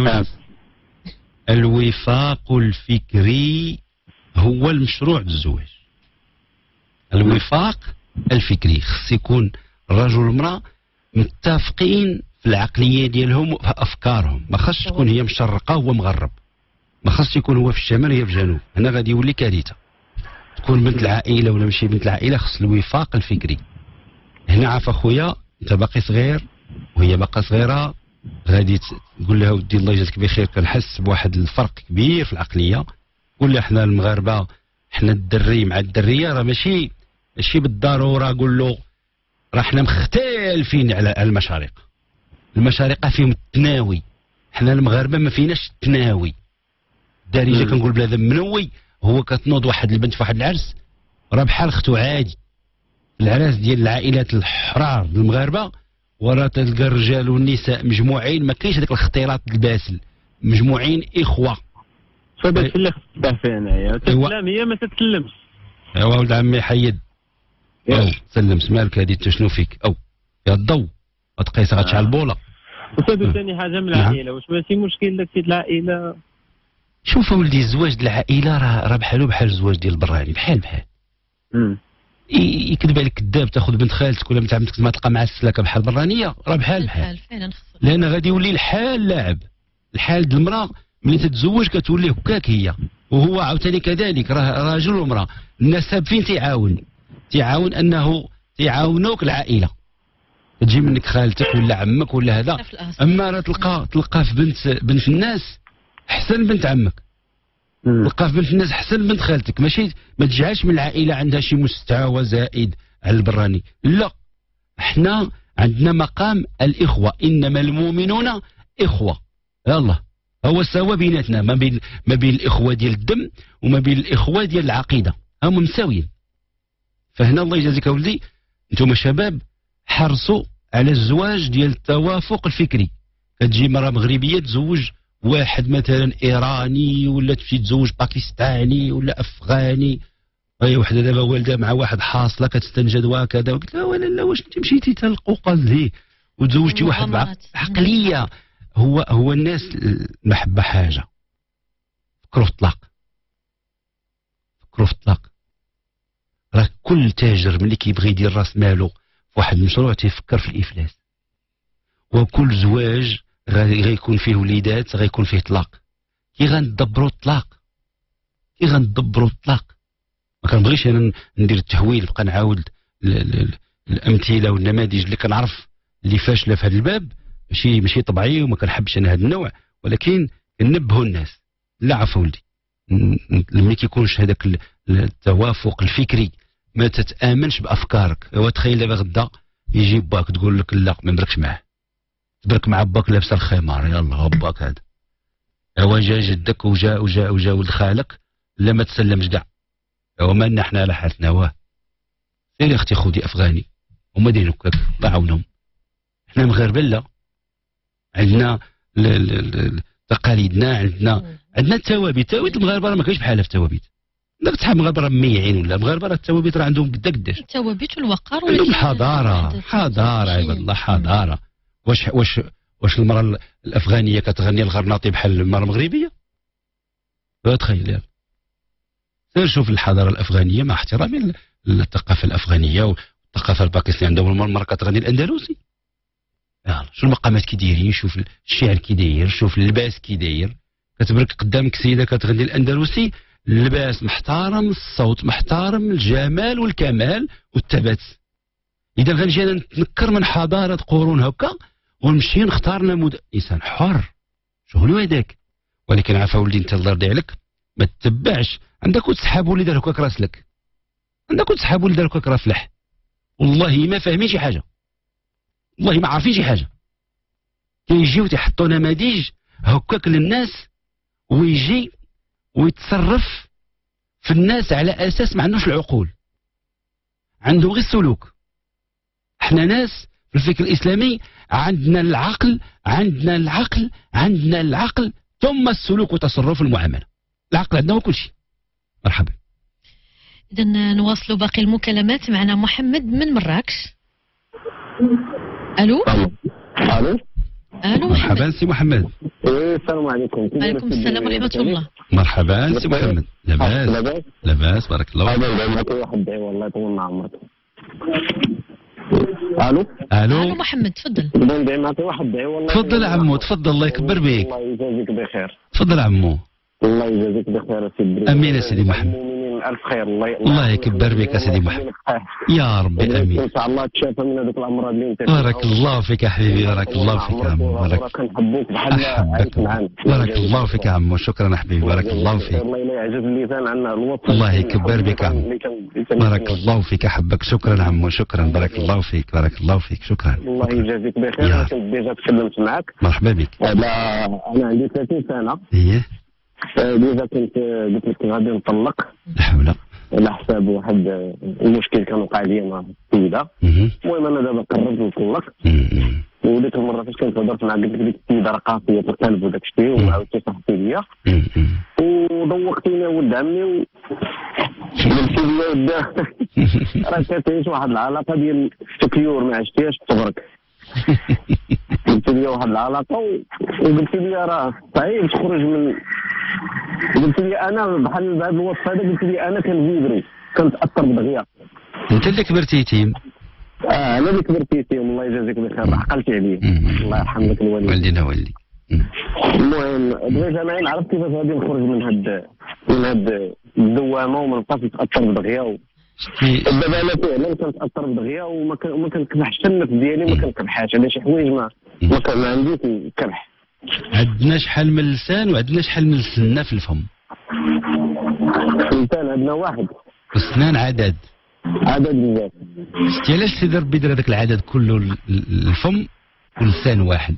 الوفاق الفكري هو المشروع الزواج. الوفاق الفكري خص يكون الرجل والمراه متفقين في العقليه ديالهم وفي افكارهم، ما خصش تكون هي مشرقه وهو مغرب، ما خصش يكون هو في الشمال وهي في الجنوب، هنا غادي يولي كارثه. تكون بنت العائله ولا ماشي بنت العائله، خص الوفاق الفكري. هنا عاف اخويا انت باقي صغير وهي باقا صغيره، غادي تقول لها ودي الله يجازيك بخير، كنحس بواحد الفرق كبير في العقليه. قول لها حنا المغاربه حنا الدري مع الدريه راه ماشي بالضروره. قول له راه حنا مختلفين على المشارق. المشارقه فيهم التناوي، حنا المغاربه ما فيناش التناوي. الدارجه كنقول بلا منوي، هو كتنوض واحد البنت في واحد العرس راه بحال اختو عادي. العراس ديال العائلات الحرار المغاربه وراه تلقى الرجال والنساء مجموعين، ما كاينش هذاك الاختلاط الباسل، مجموعين اخوه. فهادشي اللي خصك تبع فيه هنايا، تسلم هي ما تتسلمش. ايوا ولد عمي حيد تسلمش مالك هادي انت شنو فيك؟ او يا الضو غتقيس غتشعل بوله. وصافي ثاني حاجه من العائله، واش ماشي مشكل داك الشيء العائله؟ شوف ولدي الزواج ديال العائله راه بحالو بحال الزواج ديال البراني، بحال يكذب عليك كذاب. تاخذ بنت خالتك ولا بنت عمتك ما تلقى معها السلاكه بحال برانيه، راه بحال فعلا. لان غادي يولي الحال لاعب. الحال د المراه ملي تتزوج كتولي هكاك هي، وهو عاوتاني كذلك. راه راجل ومراه النسب فين تيعاون انه تيعاونوك العائله. تجي منك خالتك ولا عمك ولا هذا، اما راه تلقى في بنت الناس احسن بنت عمك، تلقى في بنت الناس احسن بنت خالتك. ماشي ما تجعلش من العائله عندها شي مستوى زائد على البراني، لا. احنا عندنا مقام الاخوه، انما المؤمنون اخوه. يلا هو سوا بيناتنا، ما بين الاخوه ديال الدم وما بين الاخوه ديال العقيده، هم مساويين. فهنا الله يجازيك ولدي، انتم شباب حرصوا على الزواج ديال التوافق الفكري. كتجي مراه مغربيه تزوج واحد مثلا ايراني، ولا تمشي تزوج باكستاني ولا افغاني. هي وحده دابا والده مع واحد حاصله كتستنجد وهكذا، قلت لها لا واش انت مشيتي تلقوقه ليه وتزوجتي واحد بعقليه. هو الناس المحبه حاجه، فكروا في الطلاق. راه كل تاجر ملي كيبغي يدير راس مالو في واحد المشروع تيفكر في الافلاس. وكل زواج غيكون فيه وليدات غيكون فيه طلاق. كي غندبروا الطلاق ما كنبغيش انا ندير التحويل، نبقى نعاود الامثله والنماذج اللي كنعرف اللي فاشله في هذا الباب، ماشي طبيعي وما كنحبش انا هذا النوع، ولكن ننبهوا الناس. لا عفوا ولدي، لما كيكونش هذاك التوافق الفكري ما تتامنش بافكارك. ايوا تخيل دابا غدا يجي باك تقول لك لا ما نبركش معاه، تبرك مع باك لابسه الخمار، يلا باك هذا. ايوا جا جدك وجا ولد خالك، لا ما تسلمش كاع. ايوا مالنا حنا على حالتنا. واه سيري اختي خذي افغاني هما دايرين هكاك، بعاونهم. حنا مغاربه لا، عندنا تقاليدنا، عندنا التوابيت المغاربه راه ما كاينش بحالها في التوابيت. داك صحاب المغاربه راه ميعين، ولا المغاربه راه التوابيت راه عندهم قداش التوابيت والوقار، عندهم الحضاره عباد الله حضاره. واش المراه الافغانيه كتغني الغرناطي بحال المراه المغربيه؟ لا تخيل. سير شوف الحضاره الافغانيه مع احترامي للثقافه الافغانيه والثقافه الباكستانيه، عندهم المراه كتغني الاندلسي. يلا شو المقامات كي دايرين، شوف الشعر كي داير، شوف اللباس كي داير. كتبرك قدامك سيده كتغني الاندلسي، اللباس محترم، الصوت محترم، الجمال والكمال والثبات. اذا غنجي انا نتنكر من حضاره قرون هكا ونمشي نختار انسان حر، شغلو هذاك. ولكن عافا ولدي انت الله يرضي عليك ما تتبعش. عندك وتسحاب ولي دار هكاك راسلك، عندك وتسحاب ولي دار هكاك راه فلاح، والله ما فاهمين شي حاجه، والله ما عارفين شي حاجه. كيجيو تيحطوا نماذج هكاك للناس، ويجي ويتصرف في الناس على اساس ما عندوش العقول، عنده غير السلوك. احنا ناس في الفكر الاسلامي عندنا العقل ثم السلوك وتصرف المعامله. العقل عندنا هو كل شيء. مرحبا. إذا نواصلوا باقي المكالمات. معنا محمد من مراكش. الو الو مرحبا سي محمد. السلام عليكم. وعليكم السلام ورحمه الله. مرحبا سي محمد. لاباس بارك الله. واحد والله يطول عمرك. الو محمد تفضل. ندعي معطي واحد دعي والله. تفضل عمو تفضل الله يكبر بك. الله يجازيك بخير. تفضل عمو. الله يجازيك بخير سيدي. امين يا سيدي محمد. الف خير. الله يكبر بك يا سيدي محمد. يا ربي امين. ان شاء الله تشافى من هذوك الامراض اللي انت. بارك الله فيك يا حبيبي. بارك الله فيك يا عمو. بارك كنحبوك بحال عايش معانا. بارك الله فيك يا عمو. شكرا حبيبي. بارك الله فيك. الله يعجز اللسان عنا الوطن. الله يكبر بك عمو. بارك الله فيك احبك. شكرا عمو. شكرا. بارك الله فيك. بارك الله فيك. شكرا. الله يجازيك بخير. انا كنت ديجا تكلمت معك. مرحبا بك. انا عندي 30 سنه. ايه ديجا كنت قلت لك غادي نطلق. لا حول. على حساب واحد المشكل كان وقع لي مع السيده. المهم انا دابا قررت نطلق. وديك المره فاش كنت هضرت معك قلت لك ديك السيده راه قاسيه القلب وداك الشيء وعاودتي صحتي ليا. وذوقتيني ولد عمي قلتي لي ودا راه كتعيش واحد العلاقه ديال التكيور ما عشتيهاش تبرك. قلت لي واحد العلاقه وقلت لي راه صعيب تخرج من. قلت لي انا بحال بهذا الوصف هذا قلت لي انا كنفيبري كنتاثر بدغيا. انت اللي كبرتي يتيم. انا اللي كبرت يتيم. الله يجازيك بخير. عقلتي عليه. الله يرحم لك الوالد. والدينا والدي. المهم بغيت انا نعرف كيفاش غادي نخرج من هاد الدوامه وما نبقاش نتاثر بدغيا. دابا انا فعلا كنتاثر بدغيا وما كنكبحش النفس ديالي. ما كنكبحاش على شي حوايج ما عنديش كبح. عندنا شحال من اللسان وعندنا شحال من السنه في الفم. اللسان عندنا واحد. والسنان عدد بزاف. شتي علاش سيدي ربي دار هذاك العدد كله الفم واللسان واحد.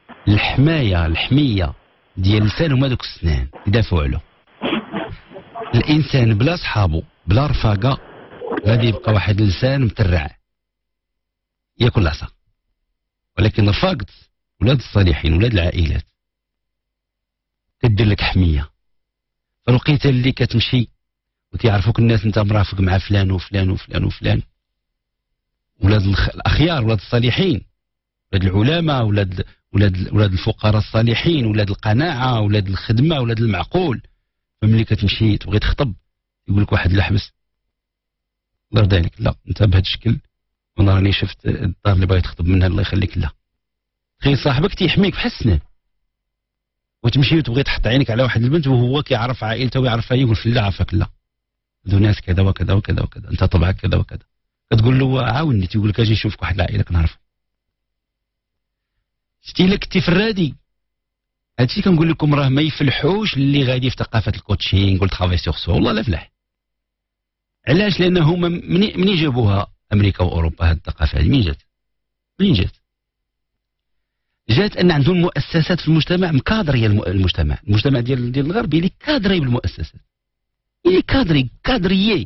الحميه ديال اللسان هما دوك السنان يدافعوا عليه. الانسان بلا صحابه بلا رفاقه غادي يبقى واحد اللسان مترع ياكل العصا. ولكن رفاقة ولاد الصالحين ولاد العائلات كدير لك حميه. فالوقيته اللي كتمشي وتيعرفوك الناس انت مرافق مع فلان وفلان وفلان وفلان ولاد الاخيار ولاد الصالحين ولاد العلماء ولاد الفقراء الصالحين ولاد القناعه ولاد الخدمه ولاد المعقول. فملي كتمشي تبغي تخطب يقول لك واحد لا حبس الله يرضي عليك. لا انت بهذا الشكل وانا راني شفت الدار اللي باغي تخطب منها الله يخليك. لا تخيل صاحبك تيحميك بحال السنان وتمشي وتبغي تحط عينك على واحد البنت وهو كيعرف عائلته ويعرفها يقول في لا عافاك. لا هذو ناس كذا وكذا وكذا وكذا انت طبعك كذا وكذا. كتقول له عاوني تيقول لك اجي نشوفك واحد العائله كنعرف. شتي الا كنتي في الرادي هادشي كنقول لكم راه ما يفلحوش اللي غادي في ثقافه الكوتشينغ والترافاي سيغ سوا. والله لا فلح. علاش؟ لان هما منين جابوها امريكا واوروبا هاد الثقافه هذه منين جات ان عندهم مؤسسات في المجتمع مكادريه. المجتمع ديال الغربي اللي كادري بالمؤسسات اللي كادريي.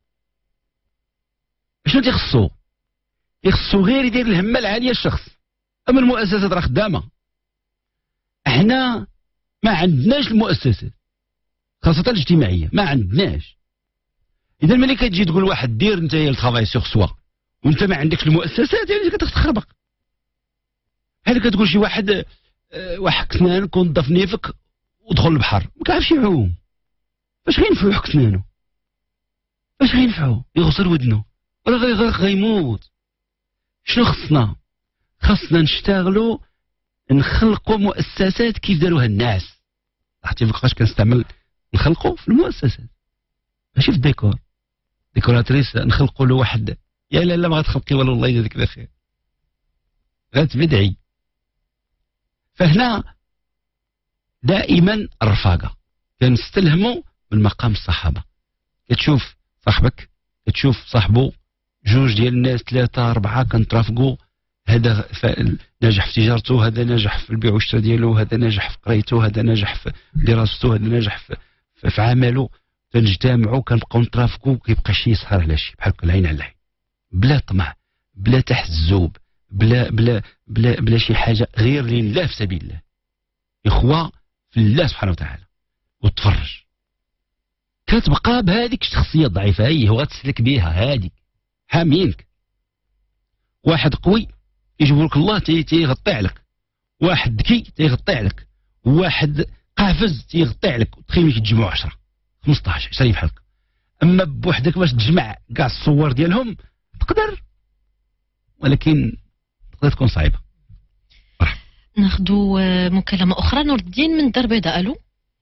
شنو يخصو غير يدير الهمه العاليه الشخص. اما المؤسسات راه خدامه. احنا ما عندناش المؤسسات خاصه الاجتماعيه ما عندناش. اذا ملي كتجي تقول واحد دير انت الترافاي سيغ سوا وانت ما عندكش المؤسسات يعني كتخربق. بحال كتقول شي واحد وحك سنانك ونظف نيفك ودخل البحر ما كيعرفش يعوم. فاش غينفعو حك سنانو؟ فاش غينفعو؟ يغسل ودنو ولا غيغرق غيموت. شنو خصنا نشتغلوا نخلقوا مؤسسات كيف داروها الناس. عرفتي فاش كنستعمل نخلقوا في المؤسسات ماشي في الديكور. ديكوراتريس نخلقوا له واحد يا لا ما غتخلقي والله الله يجازيك بخير غتبدعي. فهنا دائما الرفاقه كنستلهموا من مقام الصحابه. كتشوف صاحبك كتشوف صاحبه جوج ديال الناس ثلاثه اربعه كنترافقوا. هذا ناجح في تجارته هذا ناجح في البيع والشراء ديالو هذا ناجح في قرايته هذا ناجح في دراسته هذا ناجح في عمله. كنجتمعوا كنبقاو نترافقوا كيبقى شي يسهر على شي بحال العين على العين بلا طمع بلا تحزب بلا شي حاجه غير لله في سبيل الله. اخوه في الله سبحانه وتعالى. وتفرج كتبقى بهذيك الشخصيه الضعيفه هي وغتسلك بها هذيك حامينك. واحد قوي يجيبوا لك الله تيغطي عليك، واحد ذكي تيغطي عليك، واحد قافز تيغطي عليك. تخيل ملي كتجمعوا 10 15 20 بحالك. اما بوحدك باش تجمع كاع الصور ديالهم تقدر، ولكن تقدر تكون صعيبه. ناخذوا مكالمه اخرى. نور الدين من الدار البيضاء. الو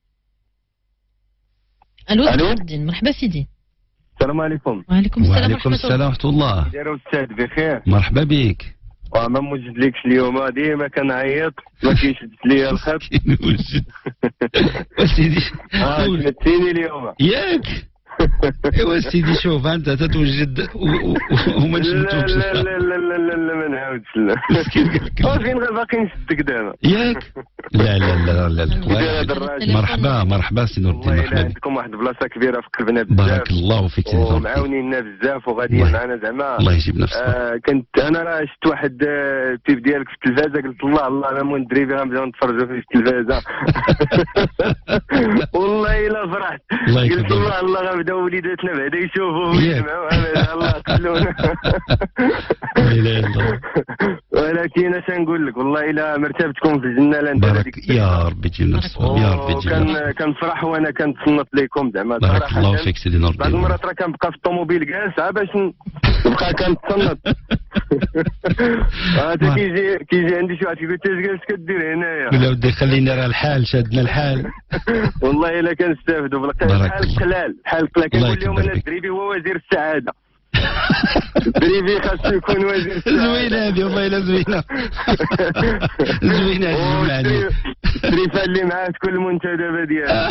نور الدين، مرحبا سيدي. السلام عليكم. وعليكم السلام. وعليكم السلام ورحمه الله. داير استاذ بخير؟ مرحبا بك. وما موجدلكش اليوم، ديما كنعيط ما كيشدش ليا الخط. وسيدي شمتيني اليوم ياك. ايوا سيدي شوف انت تتوجد وما نشمتوكش. لا لا لا لا لا ما نعاودش. لا فين باقي نشدك دابا ياك. لا لا لا لا مرحبا سي نور الدين. مرحبا عندكم واحد البلاصه كبيره في قلبنا بزاف. بارك الله فيك سي نور الدين، ومعاونينا بزاف وغاديين معنا زعما. الله يجيب نفسك. كنت انا راه شفت واحد التيب ديالك في التلفازه، قلت الله انا ندري بها نبداو نتفرجوا فيه في التلفازه. والله الا فرحت، قلت الله غنبداو وليداتنا بعدا يشوفوا ويسمعوا الله خلونا. ولكن اش نقول لك، والله الا مرتبتكم في الجنه لا بارك يا ربي تجيب نفسك يا ربي تجيب نفسك. كنفرح وانا كنتصنت لكم زعما. بارك الله فيك سيدي نور الدين. بعض المرات راه كنبقى في الطوموبيل جالس باش نبقى كنتصنت. كيجي عندي شي واحد كيقول انت اش جالس كدير هنايا؟ ولا ودي خلينا راه الحال شادنا الحال. والله الا كنستافدوا بحال القلال كنقول لهم انا الدريبي هو وزير السعاده. الدريبي خاصو يكون وزير السعاده. زوينه هذه والله الا زوينه. زوينه التريفه اللي معاه تكون المنتدبه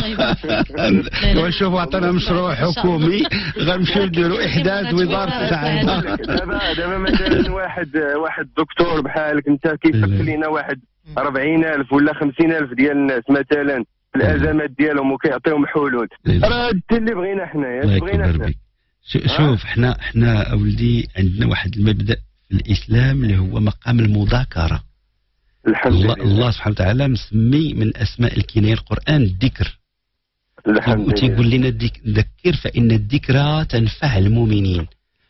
ديالها. وشوفوا عطانا مشروع حكومي غنمشيو نديروا احداث وزاره السعاده. دابا مثلا واحد دكتور بحالك انت كيفك لينا واحد 40,000 ولا 50,000 ديال الناس مثلا الازمات ديالهم وكيعطيهم حلول. راه هذا اللي بغينا حنايا. بغينا حنا. شوف حنا اولدي عندنا واحد المبدا في الاسلام اللي هو مقام المذاكره. الحمد لله. الله سبحانه وتعالى مسمي من اسماء الكنايه القران الذكر. الحمد لله. وتيقول لنا ذكر فان الذكرى تنفع المؤمنين.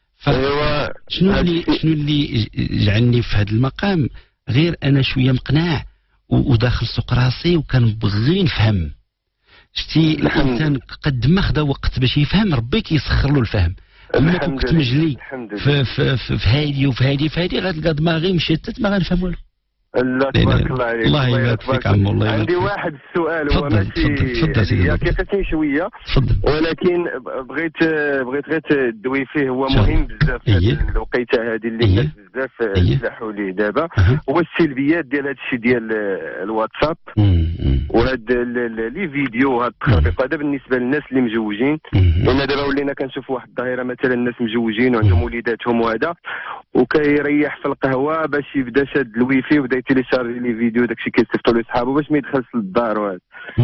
شنو اللي جعلني في هذا المقام؟ غير انا شويه مقنع وداخل سوق راسي وكنبغي نفهم. شتي الانسان قد ما خدا وقت باش يفهم ربي كيسخر له الفهم. اما كنت مجلي في هادي وفي هادي غتلقى دماغي مشتت ما غنفهم والو. لا تبارك الله عليك. الله يبارك فيك عمو. الله عندي واحد السؤال هو ماشي كيقتني شويه ولكن بغيت غير تدوي فيه. هو مهم بزاف في الوقيته هذه اللي الناس بزاف يسلحوا ليه دابا. هو السلبيات ديال هذا الشيء ديال الواتساب وهاد لي فيديو هاد التخربيق هذا بالنسبه للناس اللي مزوجين. لان دابا ولينا كنشوفوا واحد الظاهره مثلا الناس مزوجين وعندهم وليداتهم وهذا وكيريح في القهوه باش يبدا شاد الويفي وبدا يتيليشارجي لي فيديو داكشي كيصيفطوا ليه صحابو باش ما يدخلش للدار وهذا.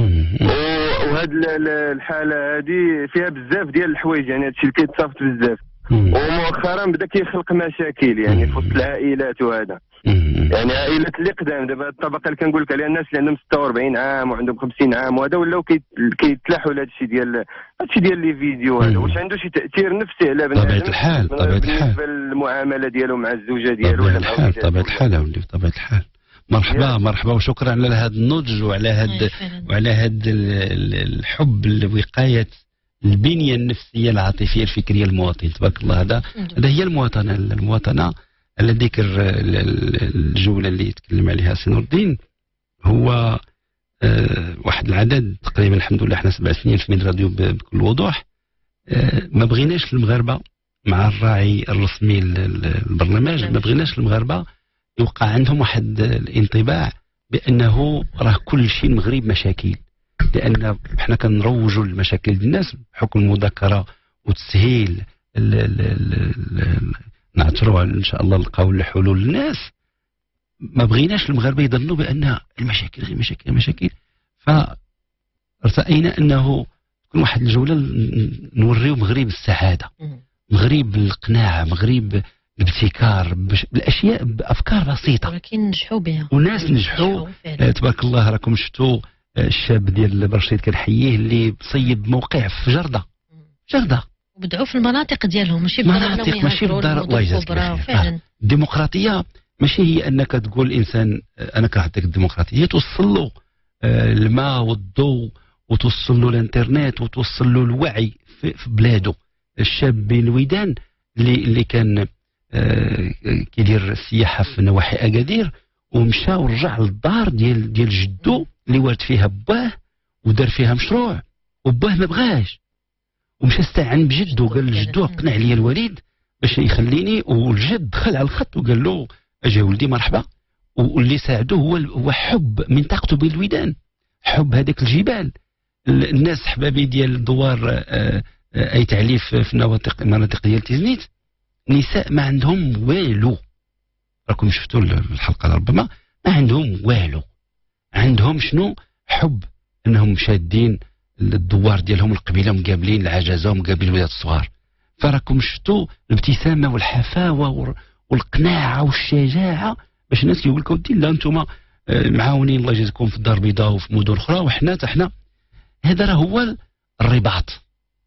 وهاد الحاله هذه فيها بزاف ديال الحوايج يعني هادشي اللي كيتصافط بزاف. ومؤخرا بدا كيخلق مشاكل يعني في وسط العائلات وهذا. يعني عائلات اللي قدام دابا الطبقه اللي كنقول لك عليها الناس اللي عندهم 46 عام وعندهم 50 عام وهذا ولاو كيتلاحوا لهذا الشيء ديال لي فيديو هذا. واش عنده شي تاثير نفسي على بنادم؟ طبيعه الحال بالنسبه للمعامله ديالو مع الزوجه ديالو ولا مع طبيعه الحال ولدي بطبيعه الحال. مرحبا وشكرا على هذا النضج وعلى هذا الحب لوقايه البنيه النفسيه العاطفيه الفكريه للمواطن. تبارك الله. هذا هي المواطنه على ذكر الجوله اللي يتكلم عليها سي نور الدين. هو واحد العدد تقريبا الحمد لله احنا 7 سنين في ميد راديو بكل وضوح. ما بغيناش المغاربه مع الراعي الرسمي للبرنامج ما بغيناش المغاربه يوقع عندهم واحد الانطباع بانه راه كل شيء المغرب مشاكل. لان احنا كنروجوا للمشاكل ديال الناس بحكم المذاكره وتسهيل نعثروا ان شاء الله نلقاو الحلول للناس. ما بغيناش المغاربه يظنوا بان المشاكل غير مشاكل. فرأينا انه تكون واحد الجوله نوريو مغرب السعاده، مغرب القناعه، مغرب الابتكار بالاشياء بافكار بسيطه ولكن نجحوا بها وناس نجحوا. تبارك الله راكم شفتوا الشاب ديال برشيد كنحييه اللي صيب موقع في جرده شاغده وبدعوا في المناطق ديالهم ماشي في مناطق ماشي في الدار. الله يجازيك فعلا. الديمقراطيه ماشي هي انك تقول الانسان انا كرهتك. الديمقراطيه توصل له الماء والضوء وتوصل له الانترنت وتوصل له الوعي في بلاده. الشاب بن الويدان اللي كان كيدير السياحه في نواحي اكادير ومشى ورجع للدار ديال جدو اللي وارد فيها باه ودار فيها مشروع وباه ما بغاش ومشى استعان بجدو وقال لجدو اقنع لي الوالد باش يخليني. والجد دخل على الخط وقال له اجي ولدي مرحبا. واللي ساعده هو حب منطقته بين الويدان، حب هذاك الجبال. الناس حبابي ديال الدوار اي تعليف في مناطق ديال تيزنيت نساء ما عندهم والو. راكم شفتوا الحلقه ربما ما عندهم والو. عندهم شنو؟ حب انهم شادين الدوار ديالهم القبيله مقابلين العجزه ومقابلين الولاد الصغار. فراكم شفتوا الابتسامه والحفاوه والقناعه والشجاعه باش الناس يقول لك ودي لا انتم معاونين الله يجازيكم في الدار البيضاء وفي مدن اخرى وحنا حنا. هذا راه هو الرباط.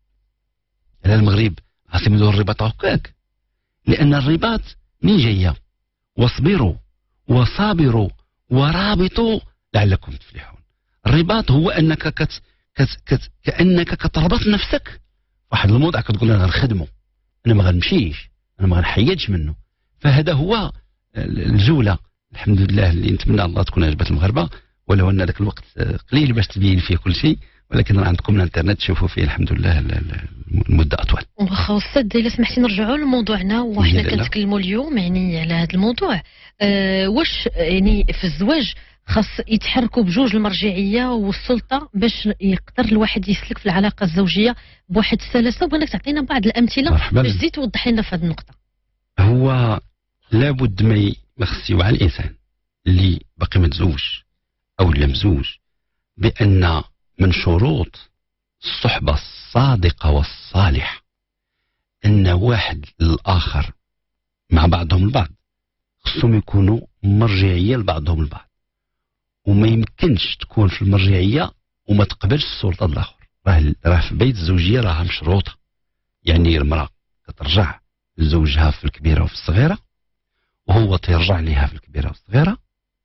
على المغرب عاصمه دور الرباط هكاك، لان الرباط من جايه واصبروا وصابروا ورابطوا لعلكم تفلحون. الرباط هو انك كانك كتربط نفسك واحد الموضع كتقول انا غنخدمه، انا ما غنمشيش، انا ما غنحيدش منه. فهذا هو الجوله الحمد لله اللي نتمنى الله تكون عجبت المغاربه، ولو ان ذاك الوقت قليل باش تبين فيه كل شيء، ولكن عندكم الانترنت تشوفوا فيه الحمد لله المده اطول. واخا استاذ الا سمحتي نرجعوا لموضوعنا وحنا كنتكلموا اليوم يعني على هذا الموضوع. واش يعني في الزواج خاص يتحركوا بجوج المرجعيه والسلطه باش يقدر الواحد يسلك في العلاقه الزوجيه بواحد السلاسه؟ بغيناك تعطينا بعض الامثله باش تزيد توضح لنا في هذه النقطه. هو لابد ما خص يوعى الانسان اللي باقي متزوج او اللي مزوج بان من شروط الصحبه الصادقه والصالحه ان واحد الاخر مع بعضهم البعض خصهم يكونوا مرجعيه لبعضهم البعض، وما يمكنش تكون في المرجعيه وما تقبلش السلطه الاخر. راه في بيت الزوجيه راه مشروطه، يعني المراه كترجع لزوجها في الكبيره وفي الصغيره وهو تيرجع ليها في الكبيره والصغيره،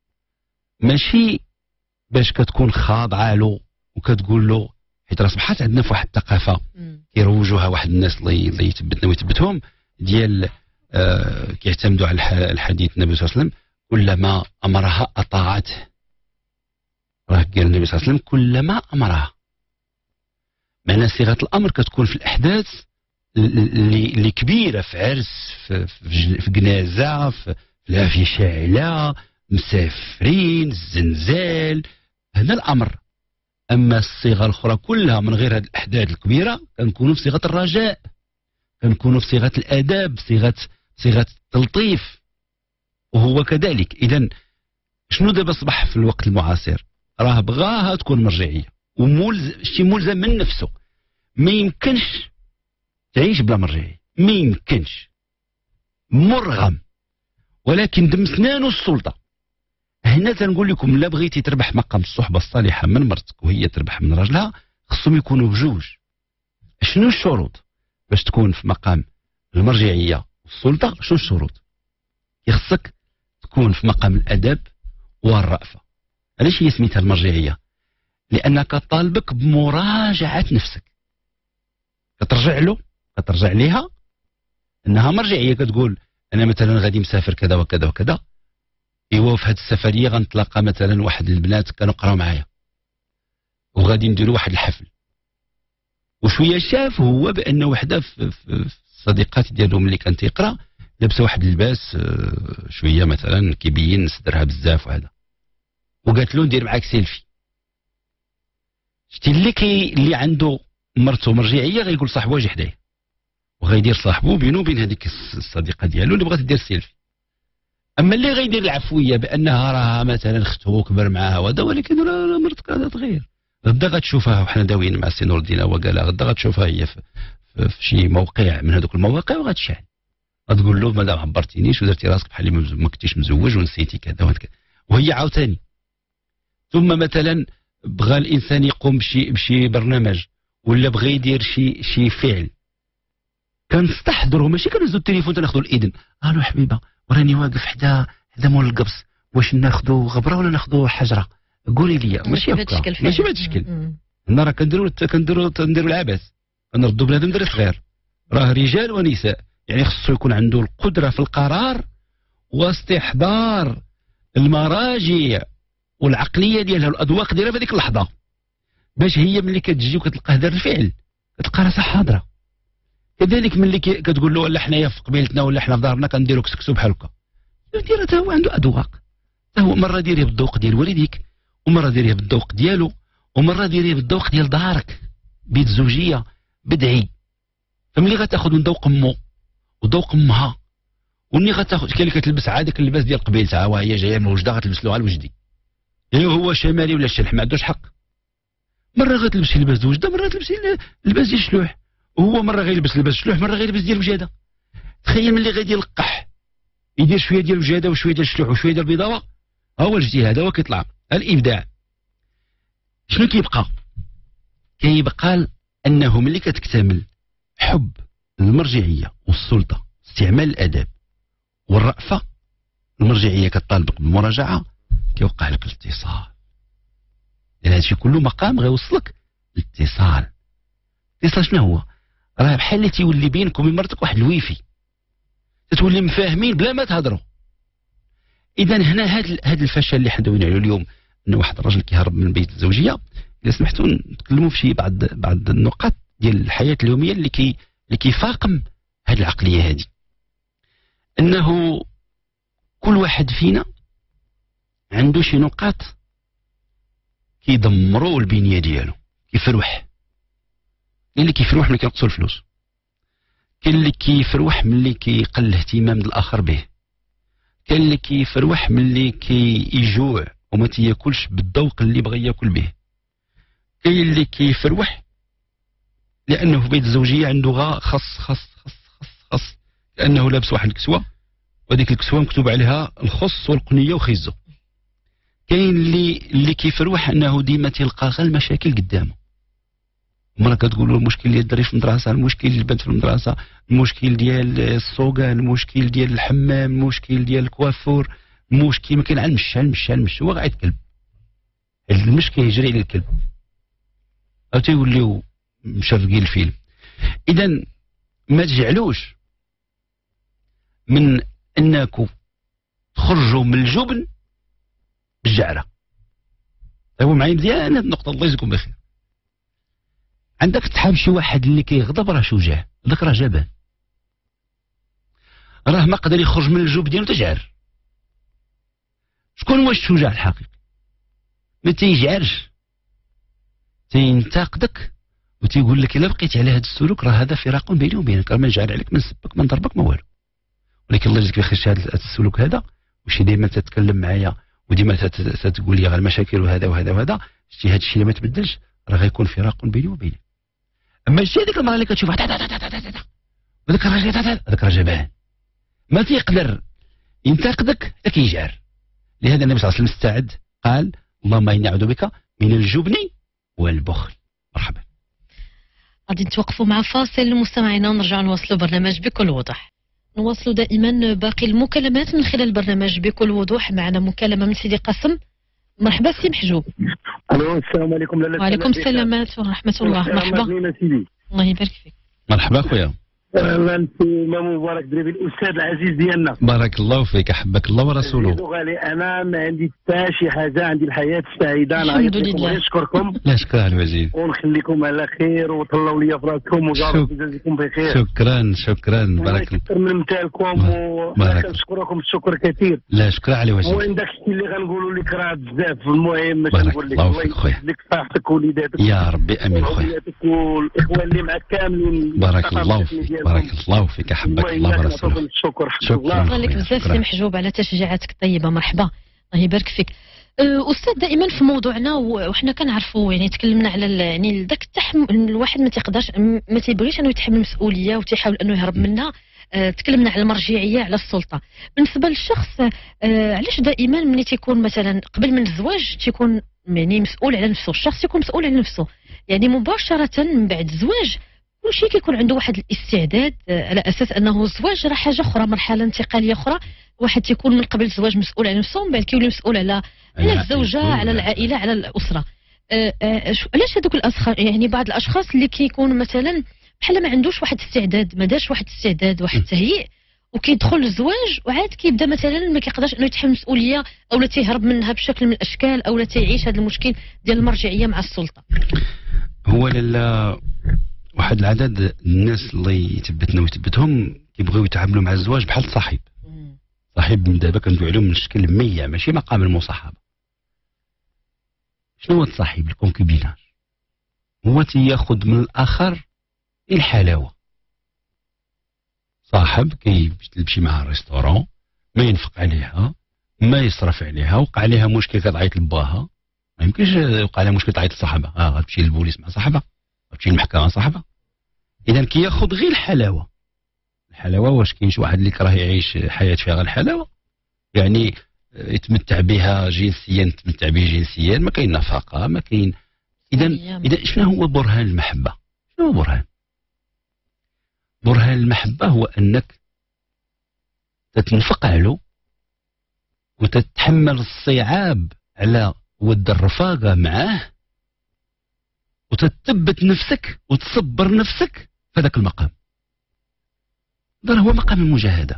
ماشي باش كتكون خاضعه له وكتقول له، حيت راه صبحات عندنا في واحد الثقافه كيروجوها واحد الناس اللي يثبتنا ويثبتهم ديال كيعتمدوا على الحديث النبي صلى الله عليه وسلم كلما امرها اطاعته. راه قال النبي صلى الله عليه وسلم كلما امرها، معنى صيغه الامر كتكون في الاحداث اللي كبيره، في عرس، في جنازه، في العافيه شاعله، مسافرين، الزنزال، هذا الامر. اما الصيغه الاخرى كلها من غير هذه الاحداث الكبيره كنكونوا في صيغه الرجاء، كنكونوا في صيغه الاداب، صيغه التلطيف. وهو كذلك. اذا شنو دابا اصبح في الوقت المعاصر؟ راه بغاها تكون مرجعيه شي ملزم من نفسه. ما يمكنش تعيش بلا مرجعيه، ما يمكنش، مرغم. ولكن دم سنانو السلطه. هنا تنقول لكم لا بغيتي تربح مقام الصحبه الصالحه من مرتك وهي تربح من راجلها، خصهم يكونوا بجوج. شنو الشروط باش تكون في مقام المرجعيه والسلطه؟ شنو الشروط؟ يخصك تكون في مقام الادب والرأفه. علاش هي سميتها المرجعيه؟ لانك طالبك بمراجعه نفسك، كترجع له، كترجع ليها انها مرجعيه. كتقول انا مثلا غادي مسافر كذا وكذا وكذا، ايوا في هذه السفريه غنتلاقى مثلا واحد البنات كانوا قراو معايا وغادي نديروا واحد الحفل، وشويه شاف هو بان وحده في الصديقات ديالهم اللي كان تيقرا لابسه واحد اللباس شويه مثلا كيبين صدرها بزاف وهذا، وقالت له ندير معاك سيلفي. شتي اللي عنده مرته مرجعيه غيقول صاحبو اجي حدايا، وغيدير صاحبو بينه وبين هذيك الصديقه ديالو اللي بغات دير سيلفي. اما اللي غيدير العفويه بانها راها مثلا اختو كبر معاها وهذا، ولكن راه مرتك غادا تغير، غدا غتشوفها. وحنا داويين مع سي نور الدين هو قالها، غدا غتشوفها هي في شي موقع من هذوك المواقع وغتشعل، غتقول له مادام عبرتينيش ودرتي راسك بحال اللي ما كنتيش مزوج ونسيتي كذا وكذا. وهي عاوتاني ثم مثلا بغى الانسان يقوم بشي برنامج ولا بغى يدير شي فعل كنستحضره، ماشي كنهزو التليفون تناخذوا الاذن. الو حبيبه وراني واقف حدا مول القبص، واش ناخذوا غبره ولا ناخذوا حجره؟ قولي لي. ماشي بهذا الشكل. هنا راه كنديروا العبث، نردوا بنادم دري صغير، راه رجال ونساء، يعني خصو يكون عنده القدره في القرار واستحضار المراجع والعقليه ديالها والاذواق ديالها في هذيك اللحظه، باش هي ملي كتجي وكتلقاه دار الفعل كتلقى راسها حاضره. كذلك ملي كتقول له لا حنايا في قبيلتنا ولا حنا في دارنا كنديروا كسكسو بحال هكا، دير حتى هو عنده اذواق، حتى هو مره ديريه بالذوق ديال والديك، ومره ديريه بالذوق ديالو، ومره ديريه بالذوق ديال دارك، بيت زوجيه بدعي. فملي غتاخذ من ذوق امه وذوق امها، وملي غتاخذ كاين اللي كتلبس عادك اللباس ديال قبيلتها، وهي جايه من وجده غتلبس له على الوجدي، هو شمالي ولا الشلح ما عندوش حق. مره غتلبسي اللباس ديال وجده، مره تلبسي اللباس ديال الشلوح، وهو مره غيلبس لباس الشلوح، مره غيلبس ديال الوجاده. تخيل ملي غادي يلقح يدير شويه ديال الوجاده وشويه ديال الشلوح وشويه ديال البيضاوه، ها هو الاجتهاد، هو كيطلع الابداع. شنو كيبقى؟ كيبقى انه ملي كتكتمل حب المرجعيه والسلطه، استعمال الاداب والرأفه، المرجعيه كطالبك بالمراجعه، كيوقع لك الاتصال. لان هادشي كله مقام غيوصلك الاتصال. الاتصال شنو هو؟ راه بحال اللي تيولي بينك وبين مرتك واحد الويفي، تتولي مفاهمين بلا ما تهضروا. اذا هنا هاد الفشل اللي حنا دوينا عليه اليوم، ان واحد الراجل كيهرب من بيت الزوجيه، الا سمحتوا نتكلموا في شي بعض النقاط ديال الحياه اليوميه اللي كيفاقم هاد العقليه هادي. انه كل واحد فينا عنده شي نقاط كيدمروا البنيه ديالو، كيفروح. كاين اللي كيفروح ملي كينقصوا الفلوس، كاين اللي كيفروح ملي كيقل الاهتمام الاخر به، كاين اللي كيفروح ملي كيجوع وما تياكلش بالذوق اللي بغى ياكل به، كاين اللي كيفروح لانه في بيت الزوجيه عنده غا خص لانه لابس واحد الكسوه وهذيك الكسوه مكتوب عليها الخص والقنيه وخيزو. كاين اللي كيفروح انه ديما تلقى غير المشاكل قدامه، مرة كتقول له المشكل ديال الدري في المدرسه، المشكل ديال البنت في المدرسه، المشكل ديال السوقان، المشكل ديال الحمام، المشكل ديال الكوافور، المشكل ما كاين على المش هو قاعد كلب، المش كيجري على الكلب او تيوليو مشافقين الفيلم. اذا ما تجعلوش من انكم تخرجوا من الجبن بالجعره. هو معايا مزيان هاد النقطه، الله يجزيكم بخير. عندك تحاب شي واحد اللي كيغضب راه شجاع، ذاك راه جبان، راه ما قدر يخرج من الجوب ديالو تجعر. شكون هو الشجاع الحقيقي؟ ما تيجعرش، تينتقدك وتيقول لك الا بقيتي على هذا السلوك راه هذا فراق بيني وبينك، راه ما نجعر عليك، ما نسبك، ما نضربك، ما والو. ولكن الله يجزيك بخير هذا السلوك هذا، وشي ديما تتكلم معايا وديما تقول لي غير المشاكل وهذا وهذا وهذا، شتي هذا الشيء اللي ما تبدلش راه غيكون فراق بيني وبينك. اما شتي هذيك المراه اللي كتشوفها هذاك الراجل هذاك راه جبان، ما تيقدر ينتقدك حتى كيجعر. لهذا النبي صلى الله عليه وسلم استعد قال اللهم اني اعوذ بك من الجبن والبخل. مرحبا. غادي نتوقفوا مع فاصل مستمعينا ونرجعوا نواصلوا برنامج بكل وضوح. نواصلوا دائما باقي المكالمات من خلال برنامج بكل وضوح. معنا مكالمه من سيدي قاسم. مرحبا سي محجوب. الو السلام عليكم. وعليكم السلام ورحمه الله. مرحبا. الله يبارك فيك. مرحبا خويا. مامو مبارك دريبي الاستاذ العزيز ديالنا. بارك الله فيك، احبك الله ورسوله. غالي انا ما عندي حتى شي حاجه، عندي الحياه السعيده. انا الحمد لله. نشكركم. لا شكرا على الوزير. ونخليكم على خير وطلعوا لي في راسكم وجاركم يجازيكم بخير. شكرا بارك الله. اكثر من مثالكم ونشكركم الشكر كثير. لا شكرا على الوزير. وين داك الشيء اللي غنقولوا لك راه بزاف. المهم باش نقول لك الله يخليك صحتك ووليداتك يا ربي امين خويا، والاخوان اللي معك كاملين. بارك الله فيك احبك الله ورسوله. شكرا لك بزاف سي محجوب على تشجيعاتك الطيبه. مرحبا الله يبارك فيك. استاذ دائما في موضوعنا وحنا كنعرفوا يعني تكلمنا على يعني ذاك الواحد ما تيقدرش ما تيبغيش انه يتحمل المسؤوليه وتيحاول انه يهرب منها. تكلمنا على المرجعيه على السلطه. بالنسبه للشخص علاش دائما ملي تيكون مثلا قبل من الزواج تيكون يعني مسؤول على نفسه، الشخص يكون مسؤول على نفسه، يعني مباشره من بعد الزواج كل شيء كيكون عنده واحد الاستعداد على اساس انه الزواج راه حاجه اخرى، مرحله انتقاليه اخرى. واحد تيكون من قبل الزواج مسؤول على نفسه، ومن بعد كيولي مسؤول على الزوجه، على العائله، على الاسره. علاش هذوك يعني بعض الاشخاص اللي كيكونوا مثلا بحال ما عندوش واحد الاستعداد، ما دارش واحد الاستعداد، واحد التهيئ، وكيدخل للزواج وعاد كيبدا مثلا ما كيقدرش انه يتحمل المسؤوليه، او لا تيهرب منها بشكل من الاشكال، او لا تيعيش هذا المشكل ديال المرجعيه مع السلطه. هو لالا واحد العدد الناس اللي يثبتنا ويثبتهم كيبغيو يتعاملوا مع الزواج بحال صاحب. صاحب من دابا كندوي عليهم من الشكل 100 ماشي مقام المصاحبه. شنو هو الصاحب؟ الكونكوبيناج. هو تياخذ من الاخر الحلاوه. صاحب كيمشي معها الريستورون، ما ينفق عليها، ما يصرف عليها، وقع عليها مشكل كتعيط لباها، ما يمكنش يوقع عليها مشكل تعيط لصاحبها، غتمشي للبوليس مع صاحبها، غتمشي للمحكمه مع صاحبها. اذا كياخذ غير الحلاوه. الحلاوه واش كاين شي واحد اللي كراه يعيش حياه فيها غير الحلاوه؟ يعني يتمتع بها جنسيا، يتمتع به جنسيا، ما كاين نفقه، ما كاين. اذا شنو هو برهان المحبه؟ شنو هو برهان المحبه؟ هو انك تتنفق عليه وتتحمل الصعاب على ود الرفاقه معاه، وتثبت نفسك وتصبر نفسك في هذاك المقام. هذا هو مقام المجاهده.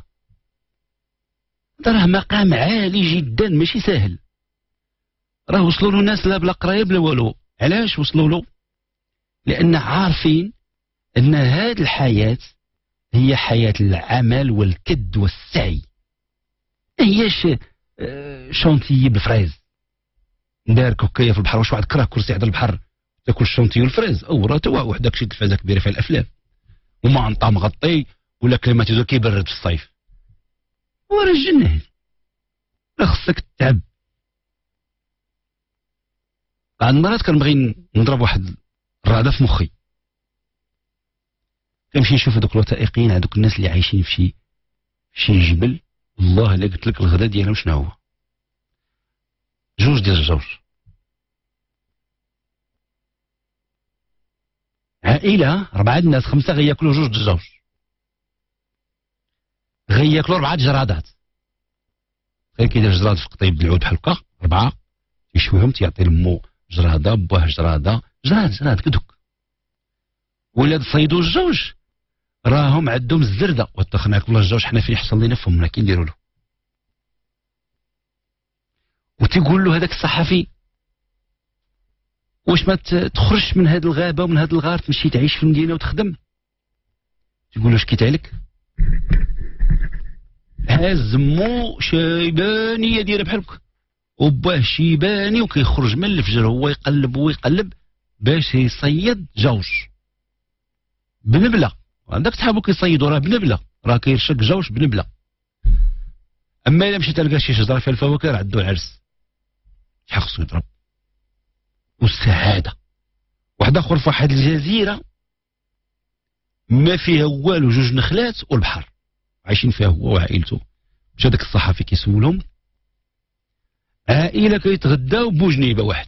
راه مقام عالي جدا، ماشي سهل. راه وصلوا له ناس لا بلا قرايه بلا والو. علاش وصلوا له؟ لان عارفين ان هذه الحياه هي حياه العمل والكد والسعي. ما هياش شونتيي بالفريز دار كوكايه في البحر. واش واحد كره كرسي على البحر تاكل الشونتيي والفريز؟ او راه توا وحدك شي تلفازه كبيره في الافلام وما انطا مغطي ولا كليماتيزور كيبرد في الصيف. وراه الجنه هذه، راه خصك تتعب. بعض المرات كنبغي نضرب واحد الرعده في مخي، كنمشي نشوف هذوك الوثائقيين، هذوك الناس اللي عايشين في شي جبل. والله الا قلت لك الغدا ديالهم شنو هو؟ جوج ديال الجوج. عائله 4 الناس 5 غياكلوا جوج د الجوج، غياكلوا 4 جرادات. غير كيدير جراد في قطيب بالعود بحال هكا 4 يشويهم، تيعطي لمو جراده، باه جراده، جراد كدوك. ولاد صيدوا الجوج راهم عندهم الزرده، وطخ ناكلوا الجوج حنا فين يحصل لنا فمنا كينديروا له. وتيقول له هذاك الصحفي واش ما تخرجش من هذه الغابه ومن هذا الغار تمشي تعيش في المدينه وتخدم؟ تقول له شكيت عليك؟ هاز مو شيبانيه دايره بحال هكا وباه شيباني، وكيخرج من الفجر هو يقلب ويقلب باش يصيد جوج بنبله. عندك صحابو كيصيدوا راه بنبله، راه كيرشق جوج بنبله. اما الا مشيت تلقى شي شجره فيها الفواكه راه عندو العرس، شحال خصو يضرب. والسعاده واحد اخر في واحد الجزيره ما فيها والو، 2 نخلات والبحر عايشين فيها هو وعائلته. مشى داك الصحفي كيسولهم، عائله كيتغداو بوجنيبه واحد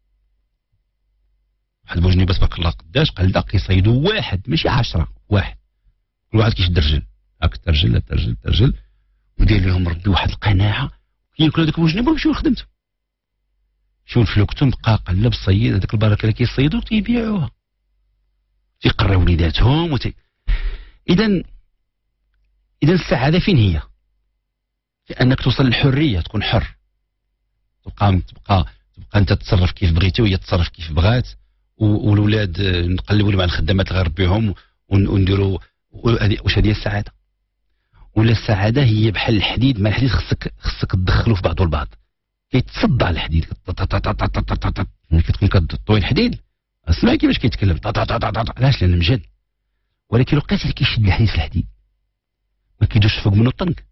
بوجنيبه تبارك الله قداش قلده، كيصيدوا واحد ماشي 10، واحد. كل واحد كيشد رجل هاك، ترجل ودير لهم ربي واحد القناعه، كياكلوا هذاك بوجنيبه ويمشيو لخدمته. شوف الفلوكتون بقى قلب صيد هذاك البركه اللي كيصيدوا تيبيعوها، تيقريو وليداتهم اذا السعاده فين هي؟ في انك توصل للحريه، تكون حر، تبقى انت تتصرف كيف بغيتي وهي تتصرف كيف بغات، والولاد نقلبوا لهم على الخدامات اللي غنربيهم ونديروا. واش هذه السعاده؟ ولا السعاده هي بحال الحديد، ما الحديد خصك تدخلوا في بعضو البعض، كيتصدع الحديد. ملي كتكون كطوي الحديد اسمع كيفاش كيتكلم، علاش؟ لان مجد. ولكن لقيت اللي كيشد الحديد في الحديد ما كيدوش فوق منه الطنك،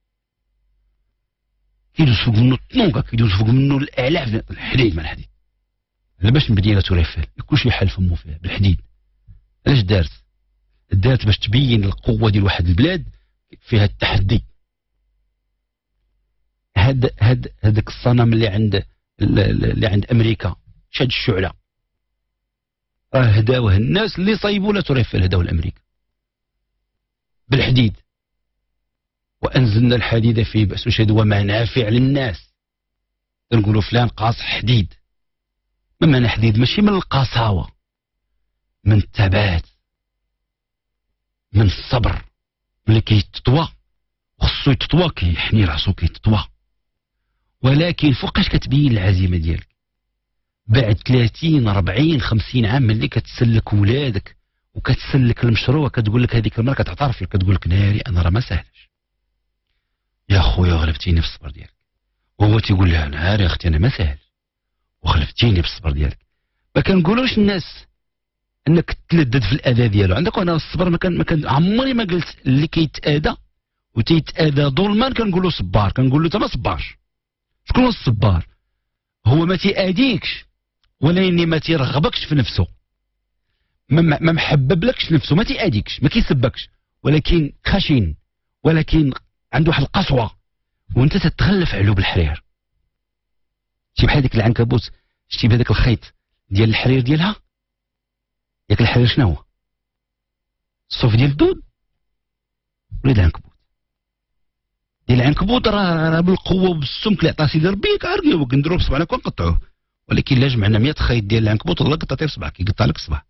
كيدوز فوق منه الطنوكه، كيدوز فوق منه الالاف. الحديد مع الحديد، لا باش مدينه ريفال كلشي يحل فمو فيها بالحديد. علاش دارت باش تبين القوه ديال واحد البلاد فيها التحدي. هذاك الصنم اللي عند امريكا شاد الشعله، راه هداوه الناس اللي صايبوا لا تريف هداوه الامريكا بالحديد. وانزلنا الحديد فيه باس شديد ومنافع للناس. نقولوا فلان قاص حديد، ما معنى حديد؟ ماشي من القساوه، من الثبات، من الصبر. ملي كيتطوى خصو يتطوى، كيحني راسو كيتطوى. ولكن فوقاش كتبين العزيمه ديالك؟ بعد 30 40 50 عام ملي كتسلك ولادك وكتسلك المشروع، كتقول لك هذيك المراه كتعترف لك، كتقول لك ناري انا راه ما ساهلش يا خويا، غلبتيني في الصبر ديالك. وهو تيقول لها ناري اختي انا ما ساهل وغلبتيني في الصبر ديالك. ما كنقولوش الناس انك تلدد في الاذى ديالو عندك. وانا الصبر ما كان عمري ما قلت اللي كيتاذى وتيتاذى ظلما كنقول له صبار، كنقول له انت ما صبارش. شكون هو الصبار؟ هو ما تيأذيكش ولكن ما تيرغبكش في نفسه، ما محببلكش نفسه، ما تيأذيكش، ما كيسبكش، ولكن خشين، ولكن عنده واحد القسوه وانت تتغلف عليه بالحرير. شي بحال ديك العنكبوت، شتي بهذاك الخيط ديال الحرير ديالها؟ ياك الحرير شنو هو؟ الصوف ديال الدود وليد العنكبوت. ديال العنكبوت راه بالقوه وبالسمك اللي عطاه سيدي ربي كنرقيوه كنديروه بصبعنا كنقطعوه، ولكن الا جمعنا 100 خيط ديال العنكبوت والله قطعتيه بصبعك كيقطع لك الصبع.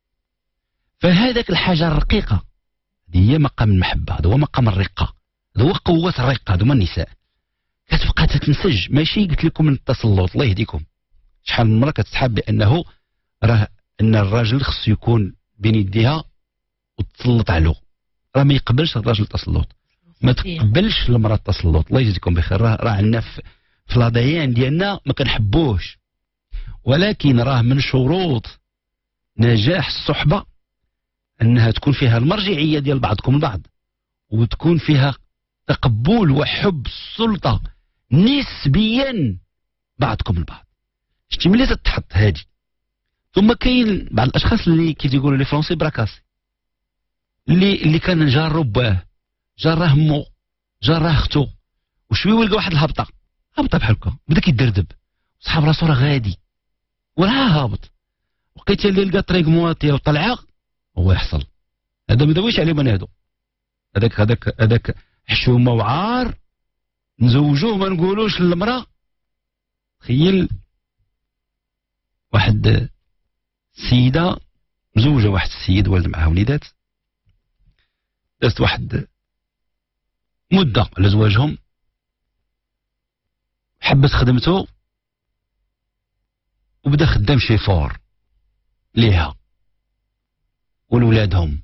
فهذاك الحاجه الرقيقه هذه هي مقام المحبه، هذا هو مقام الرقه، هذا هو قوه الرقه، هذو هما النساء. كتبقى تتنسج، ماشي قلت لكم من التسلط الله يهديكم. شحال من مره كتسحب بانه راه ان الراجل خصو يكون بين يديها وتسلط عليه، راه ما يقبلش الراجل التسلط، ما تقبلش المراه التسلط. الله يجزيكم بخير. راه عندنا في الهضيان ديالنا ما كنحبوش، ولكن راه من شروط نجاح الصحبه انها تكون فيها المرجعيه ديال بعضكم البعض، وتكون فيها تقبل وحب السلطه نسبيا بعضكم البعض. شتي ملي تتحط هادي. ثم كاين بعض الاشخاص اللي كيقولوا لي فرونسي براكاسي، اللي كان جارو باه، جاره همو، جاره اختو، وشويه ولقى واحد الهبطه بحال هكا، بدا كيدردب صحاب راسو راه غادي وراه هابط، وقيت اللي لقى طريق مواتيه وطلعه هو يحصل. هذا ما داويش عليه من هادو، هذاك حشومه وعار نزوجوه ما نقولوش للمراه. تخيل واحد السيده مزوجه واحد السيد والد معها وليدات، دازت واحد مده على زواجهم، حبت خدمته وبدا خدام شيفور ليها ولولادهم،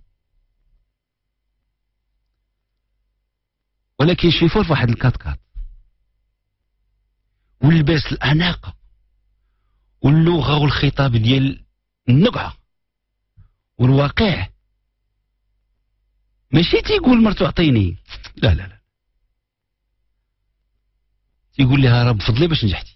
ولكن شيفور في واحد الكاتكات، واللباس الاناقه واللغه والخطاب ديال النقعه والواقع. ماشي تيقول مرتو عطيني، لا لا لا، تيقول لها راه بفضلي باش نجحتي.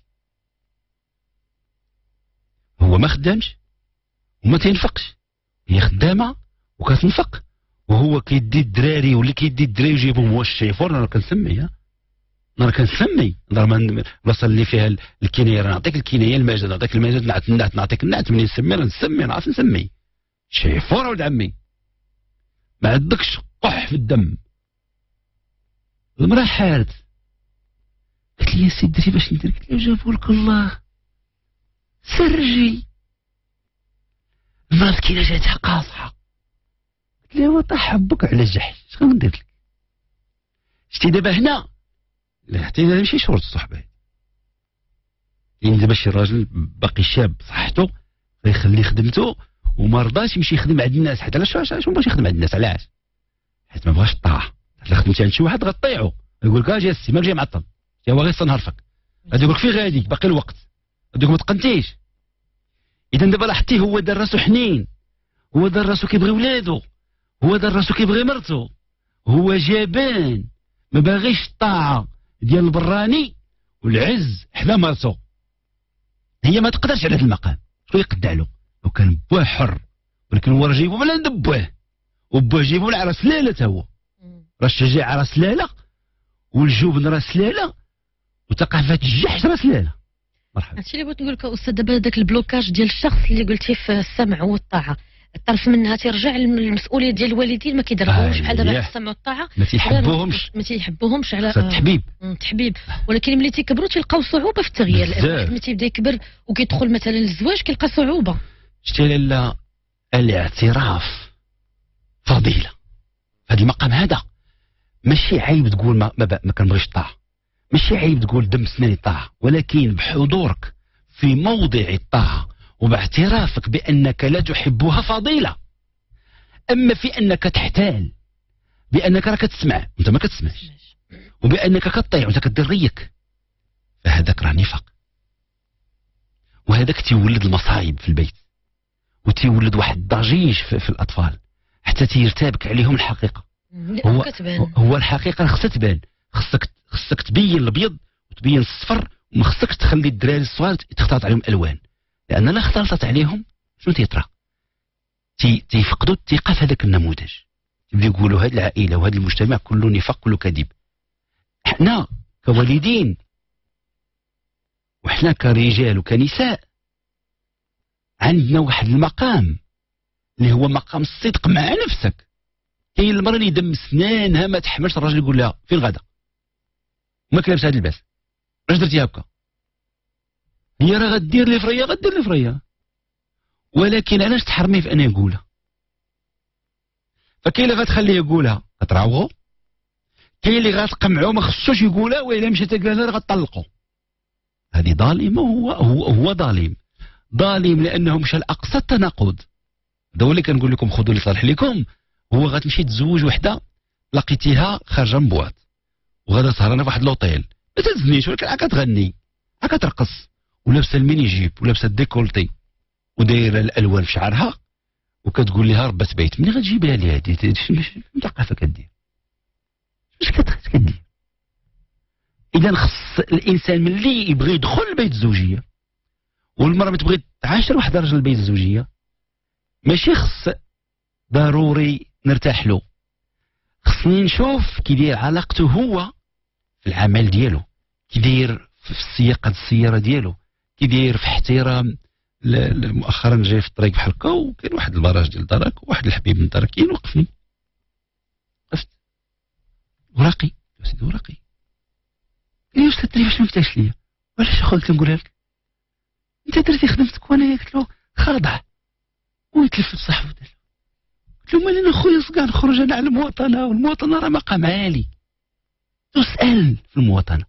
هو ما خدامش وما تينفقش، هي خدامه وكتنفق، وهو كيدي الدراري واللي كيدي الدراري يجيبهم هو الشيفور. انا كنسمي انا كنسمي البلاصه اللي فيها الكنايه، نعطيك الكنايه المجد، نعطيك المجد، نعطيك النعت. منين نسمي راه نسمي، نعرف نسمي شيفور ولد عمي، ما عندكش قح في الدم. المراه حارت قالت لي يا سيدي درتي باش ندير؟ قلت لها جابوا لك الله سرجي. المراه كاينه جاتها قاصحه، قلت لها وطا حبك على جحش، اش غندير لك؟ شتي دابا هنا لا حتى هذا ماشي شروط الصحبه. يعني دابا شي راجل باقي شاب بصحته غيخلي خدمته وما رضاش يمشي يخدم عند الناس. حيت علاش ما بغاش يخدم عند الناس؟ علاش؟ حيت ما بغاش الطاعه. الا خدمتي عند شي واحد غطيعو، يقول لك اجي السي ما جاي معطل، هو غير صنهرفك، غادي يقول لك فين غادي باقي الوقت، غادي ما تقنتيش. اذا دابا لاحظتي هو دار راسو حنين، هو دار راسو كيبغي ولادو، هو دار راسو كيبغي مرتو، هو جبان ما باغيش الطاعه ديال البراني والعز حدا مرتو. هي ما تقدرش على هذا المقام، شكون يقد له؟ لو كان بواه حر، ولكن هو راه جايبو من عند بواه، وبواه جايبو على راس لاله. تا هو راه الشجاعه راس لاله، والجبن راس لاله، وثقافه الجحش راس لاله. مرحبا. هادشي اللي بغيت نقول لك استاذ، دابا داك البلوكاج ديال الشخص اللي قلتي في السمع والطاعه، الطرف منها تيرجع المسؤوليه ديال الوالدين، ما كيديروهمش بحال دابا السمع والطاعه، ما تيحبوهمش على التحبيب. ولكن ملي تيكبروا تيلقاو صعوبه في التغيير، لان ملي تيبدا يكبر وكيدخل مثلا للزواج كيلقى صعوبه. شتي لاله الاعتراف فضيله في هذا المقام هذا. ماشي عيب تقول ما كنبغيش الطاعه، ماشي عيب تقول دم سناني الطاعه، ولكن بحضورك في موضع الطاعه وباعترافك بانك لا تحبها فضيله. اما في انك تحتال بانك راك تسمع وانت ما كتسمعش، وبانك كطيع وانت كدير ريك، فهذاك راه نفاق، وهذاك تيولد المصايب في البيت، وتيولد واحد الضجيج في الاطفال حتى تيرتابك عليهم الحقيقه. هو الحقيقه خصها تبان، خصك تبين الابيض وتبين الصفر، وما خصكش تخلي الدراري الصغار تختلط عليهم الالوان، لان لا اختلطت عليهم شنو تيطرا؟ تيفقدوا الثقه في هذاك النموذج، يبداو يقولوا هذه العائله وهذا المجتمع كله نفاق كله كذب. احنا كوالدين وحنا كرجال وكنساء عندنا واحد المقام اللي هو مقام الصدق مع نفسك. كاين المراه اللي دم سنانها ما تحملش الراجل يقول لها فين غدا ما كلابس هذا اللباس، اش درتي هكا؟ هي راه غدير لي فريه، ولكن علاش تحرميه في انه يقولها؟ فكاين اللي غتخليه يقولها غتراوغو، كاين اللي غتقمعو ما خصوش يقولها، والا مشات قالها غتطلقو. هذه ظالمه، هو ظالم لانه مشى لاقصى التناقض. هذا هو اللي كنقول لكم خذوا اللي صالح لكم. هو غتمشي تزوج وحده لقيتيها خارجه من بواط وغادا سهرانه في واحد لوطيل، ما تزنيش ولكن عا كتغني عا كترقص ولابسه الميني جيب ولابسه الديكولتي ودايره الالوان في شعرها وكتقول لها ربات بيت. منين غتجيبها لي هذه؟ شنو ثقافه كدير؟ اش كدير؟ اذا خص الانسان ملي يبغي يدخل البيت الزوجيه، والمراه ما تبغي تعاشر واحد الراجل البيت الزوجيه، ماشي خص ضروري نرتاح له، خصني نشوف كيدير علاقته هو في العمل ديالو، كيدير في السياقه السياره ديالو، كيدير في احترام. مؤخرا جاي في الطريق بحال هكا وكاين واحد البراج ديال دارك وواحد الحبيب من دارك وقفني، وقفت وراقي يا سيدي وراقي، قال لي واش درتي باش ما فتاش ليا؟ وعلاش اخويا قلت له نقولها لك انت درتي خدمتك وانا قلت له خاضع ويتلفت صاحبه قلت له مالي اخويا صقع نخرج انا على المواطنه، والمواطنه راه مقام عالي، تسال في المواطنه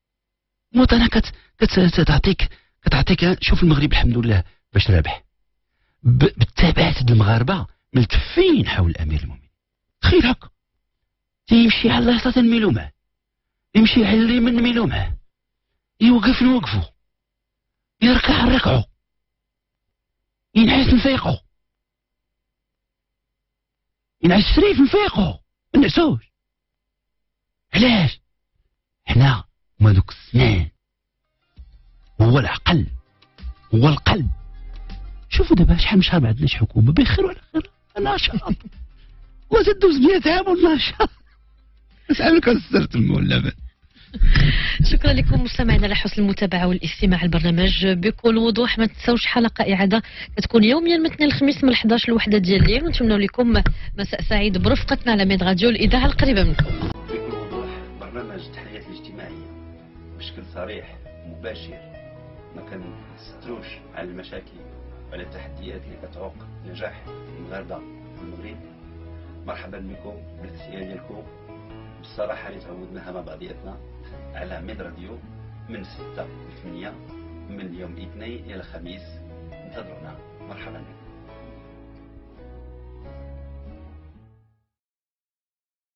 كتعطيك شوف المغرب الحمد لله باش رابح بالتبعات المغاربه ملتفين حول امير المؤمنين. تخيل هكا تيمشي على اليسار نميلو معاه، يمشي على اليمين نميلو معاه، يوقف نوقفو، يركع نركعو، ينعس نفيقو، ينعس الشريف نفيقو ما نعسوش. علاش؟ حنا هما دوك السنان، هو العقل، هو القلب. شوفوا دابا شحال من شهر ما عندناش حكومه بخير وعلى خير، نشاط وزدوا 100 عام والنشاط. نسألك السرت المولفه. شكرا لكم مستمعينا على حسن المتابعه والاستماع البرنامج بكل وضوح. ما تنساوش حلقه اعاده كتكون يوميا من الاثنين الخميس من 11 ل 1 ديال الليل، ونتمنوا لكم مساء سعيد برفقتنا على ميد راديو الاذاعه القريبه منكم. بكل وضوح برنامج التحليات الاجتماعيه بشكل صريح مباشر، ما كنستروش على المشاكل وعلى التحديات اللي كتعوق نجاح المغاربه في المغرب. مرحبا بكم بالتحيه ديالكم بالصراحه اللي تعودناها مع بعضياتنا على ميد راديو من 6 ل 8 من يوم الاثنين الى الخميس. انتظرونا.